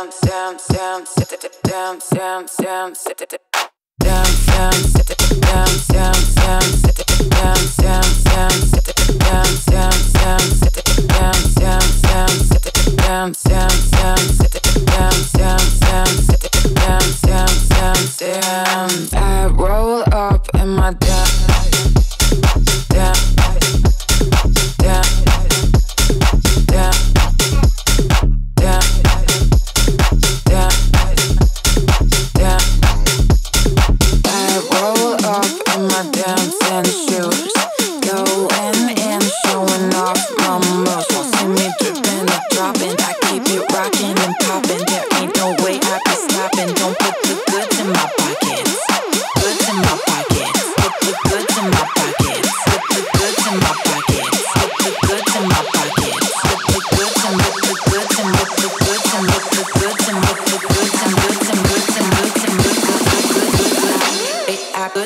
I roll up in my dancing shoes, going in, showing off my moves. Won't see me dripping or dropping. I keep it rocking and popping. There ain't no way I be stopping. Don't put the goods in my pockets. Goods in my pockets. Put the goods in my pockets. Put the goods in my pockets. Put the goods in my pockets. Put the goods in. Put the goods in. Put the goods in. Put the goods in. Put the goods in. Goods in. Goods in. Goods in. Goods in. Good.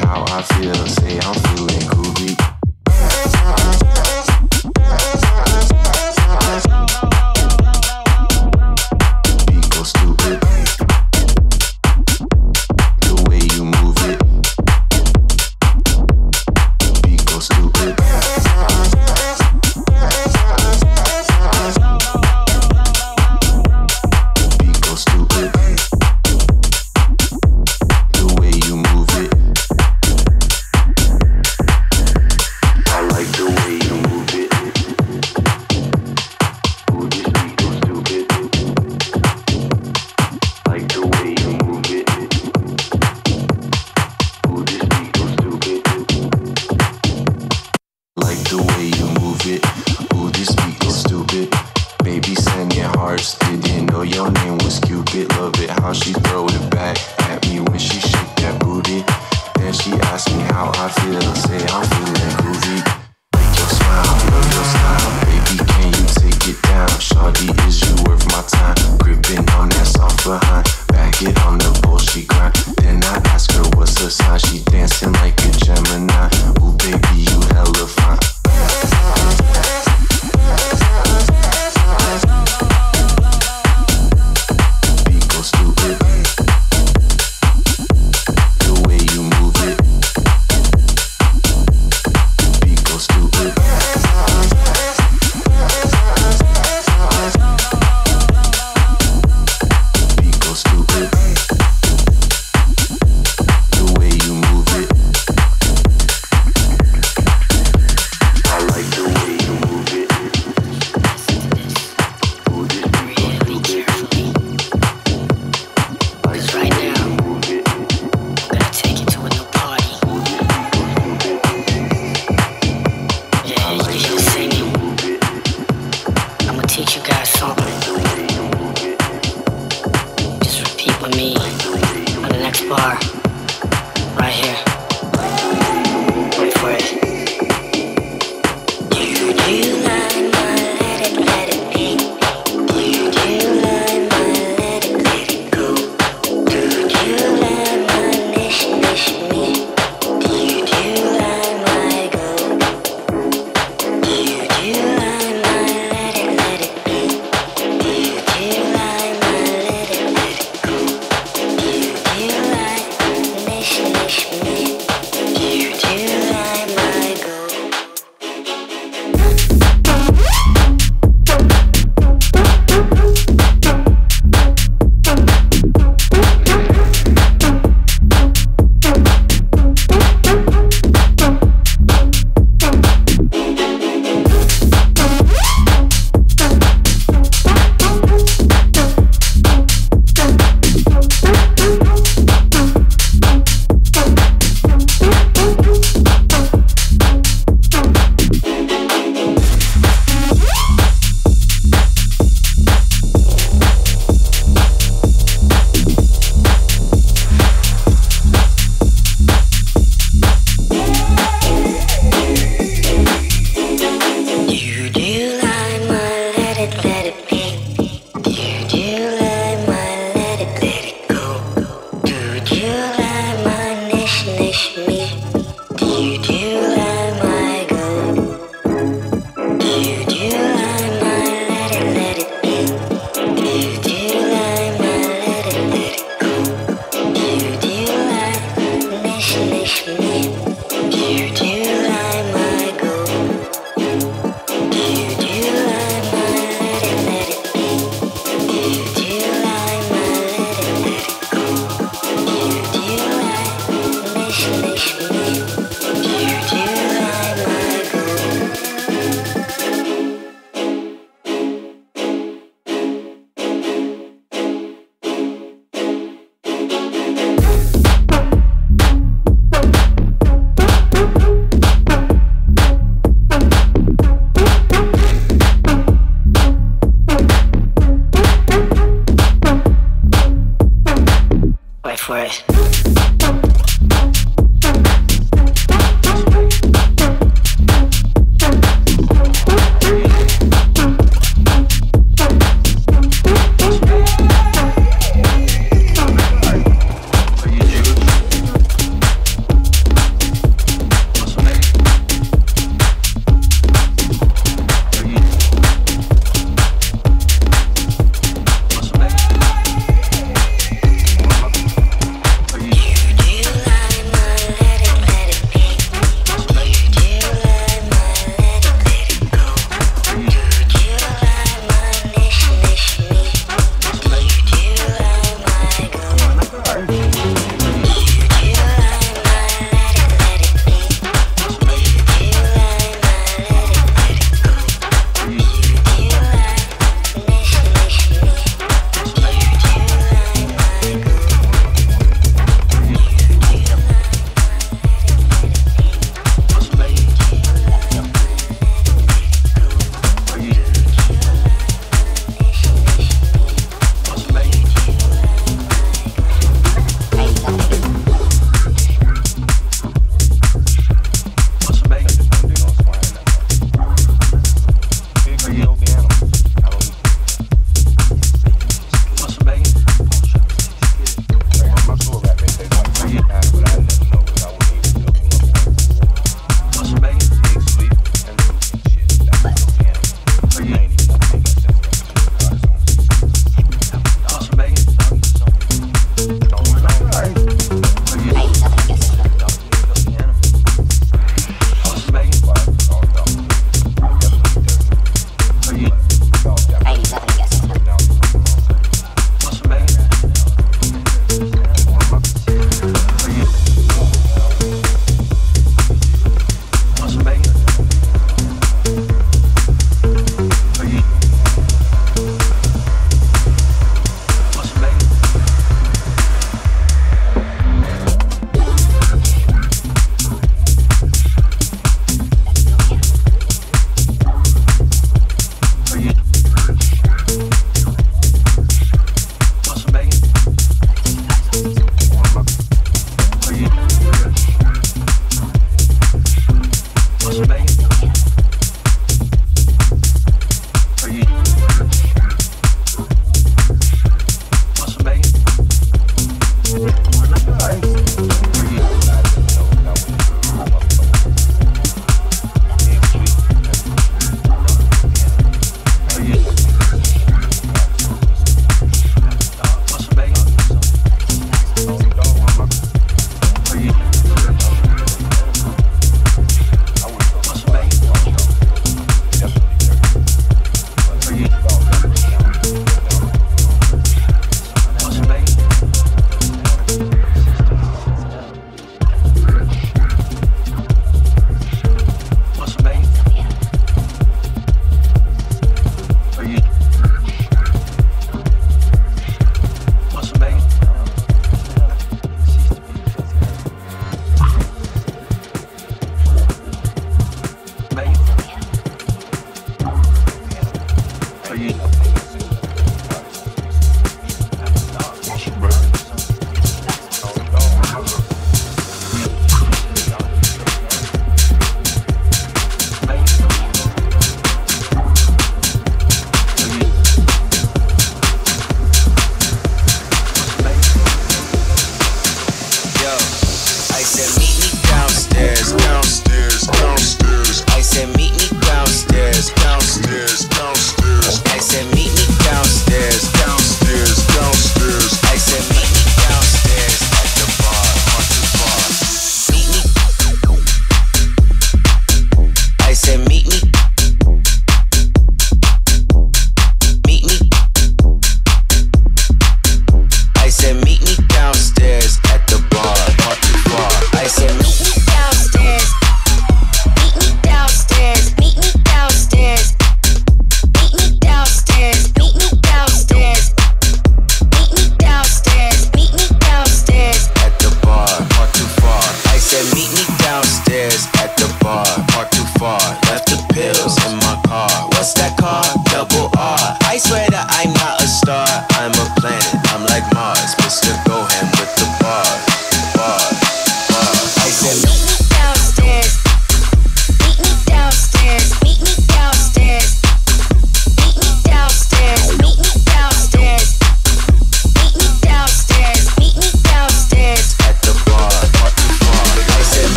how I feel. Say I'm feeling groovy. Beat go stupid. The way you move it. Beat go stupid. Beat go stupid. The way you move it. I like the way you move it. Ooh, this beat go stupid. Like the way you move it. Ooh, this beat go stupid. Like the way you move it. Ooh, this beat go stupid. Baby sending hearts, didn't know your name was Cupid. Love it how she throw it back at me when she shake that booty. Then she asked me how I feel, say I'm feeling groovy. Like your smile, love your style, baby can you take it down? Shawty, is you worth my time? Gripping on that soft behind, back it on the bullshit grind. Then I ask her what's her sign, she dancing like a Gemini. Ooh baby, you hella fine. Beat go stupid. The way you move it. Beat go stupid. Beat go stupid. The way you move it. I like the way you move it. Ooh, this beat go stupid. Like the way you move it. Gonna take you to a new party. Yeah, you can hear the singing. I'ma teach you guys something. Just repeat with me on the next bar. Right here. Wait for it. Do you like my let it be? Do you like my let it go? Do you like my nish me? Do you like my go? Do you like my let it be? Do you like my let it go? Do you like nish me? Do you like my go?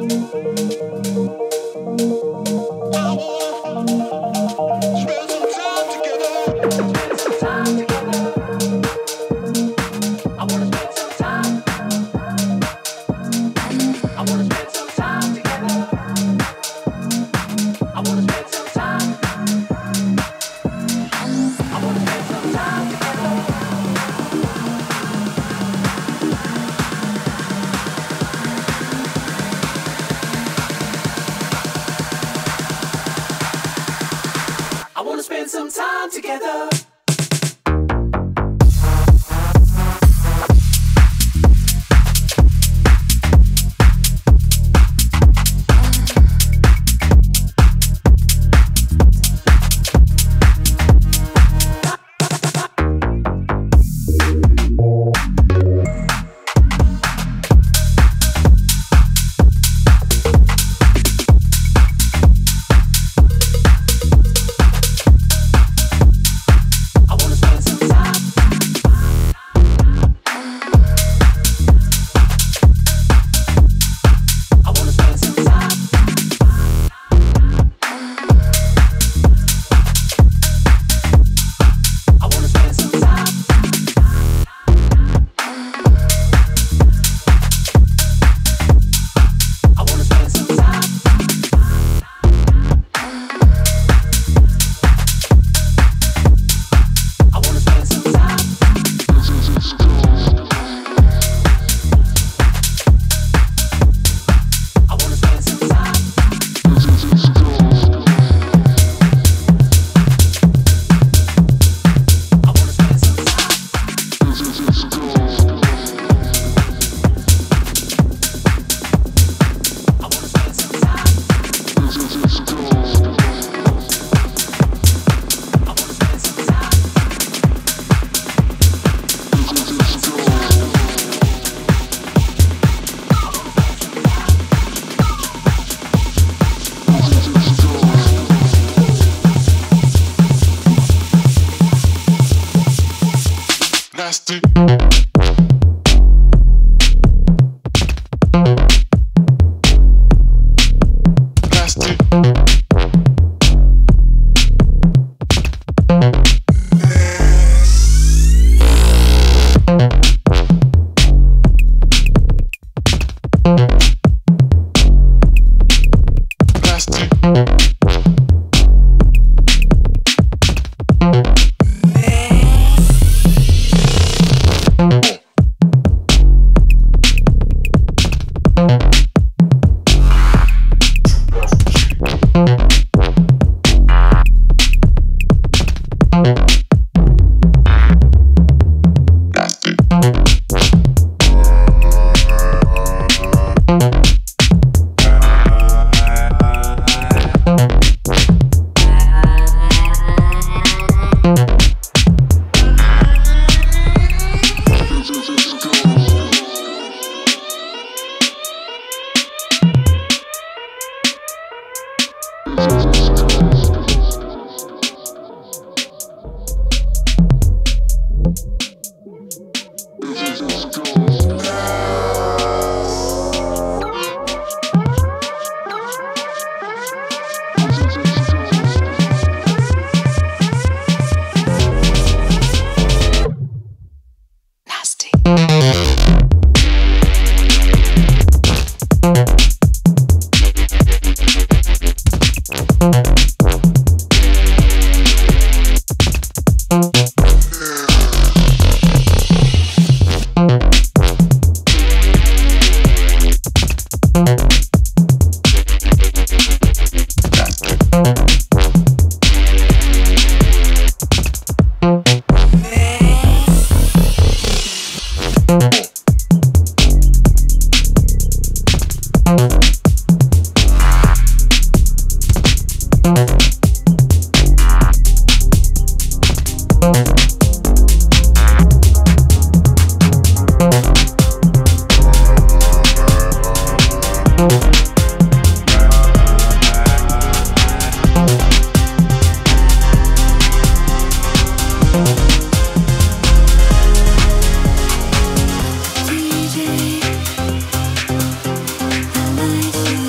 DJ, I might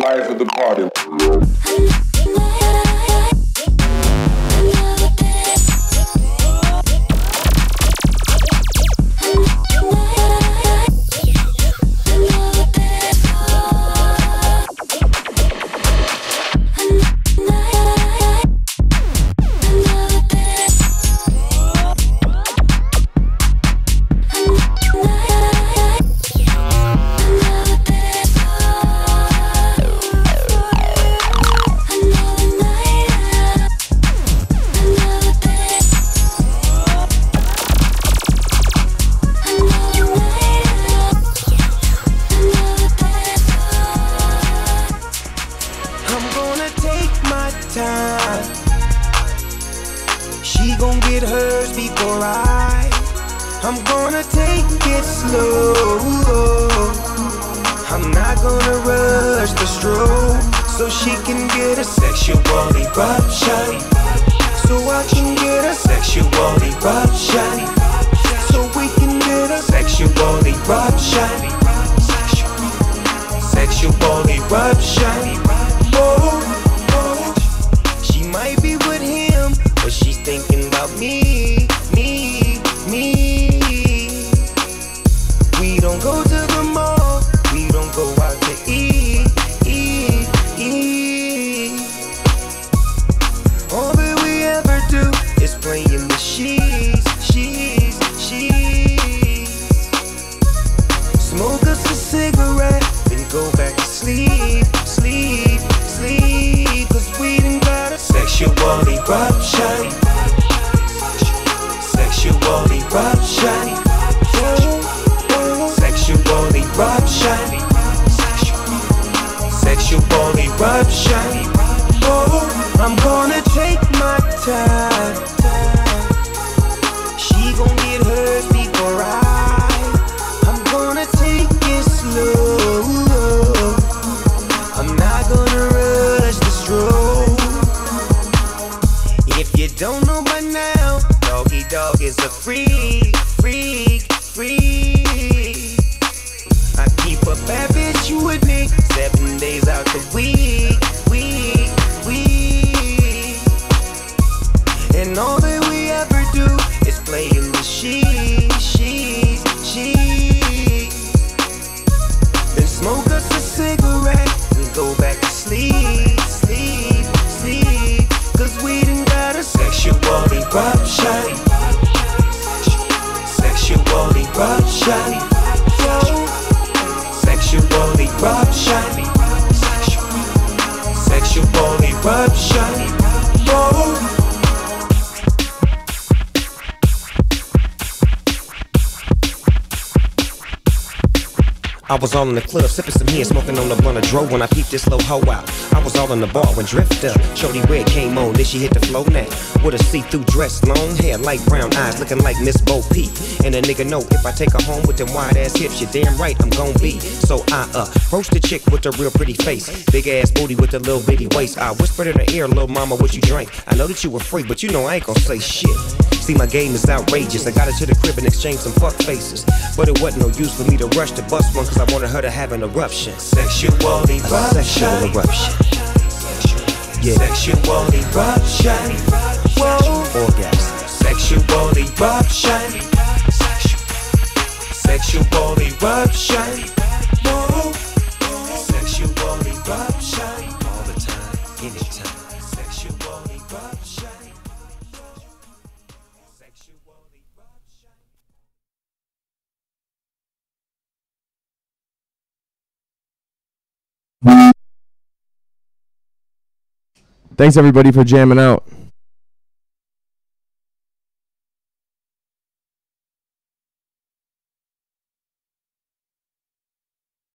life of the party. I was all in the club, sipping some here, smoking on the blunt of dro when I peeped this little hoe out. I was all in the bar when Drift up, Shorty Red came on, then she hit the flow now. With a see-through dress, long hair, light brown eyes, looking like Miss Bo Peep. And a nigga know if I take her home with them wide-ass hips, you're damn right I'm gon' be. So I approached the chick with a real pretty face, big-ass booty with a little bitty waist. I whispered in her ear, little mama, what you drink? I know that you were free, but you know I ain't gon' say shit. See, my game is outrageous. I got her to the crib and exchanged some fuck faces. But it wasn't no use for me to rush to bust one, cause I wanted her to have an eruption. Sexual eruption. Sexual eruption. Yeah. Sexual eruption. Whoa. Orgasm. Sexual eruption. Sexual eruption. Whoa. Sexual eruption. All the time, anytime. Sexual eruption. Thanks everybody for jamming out.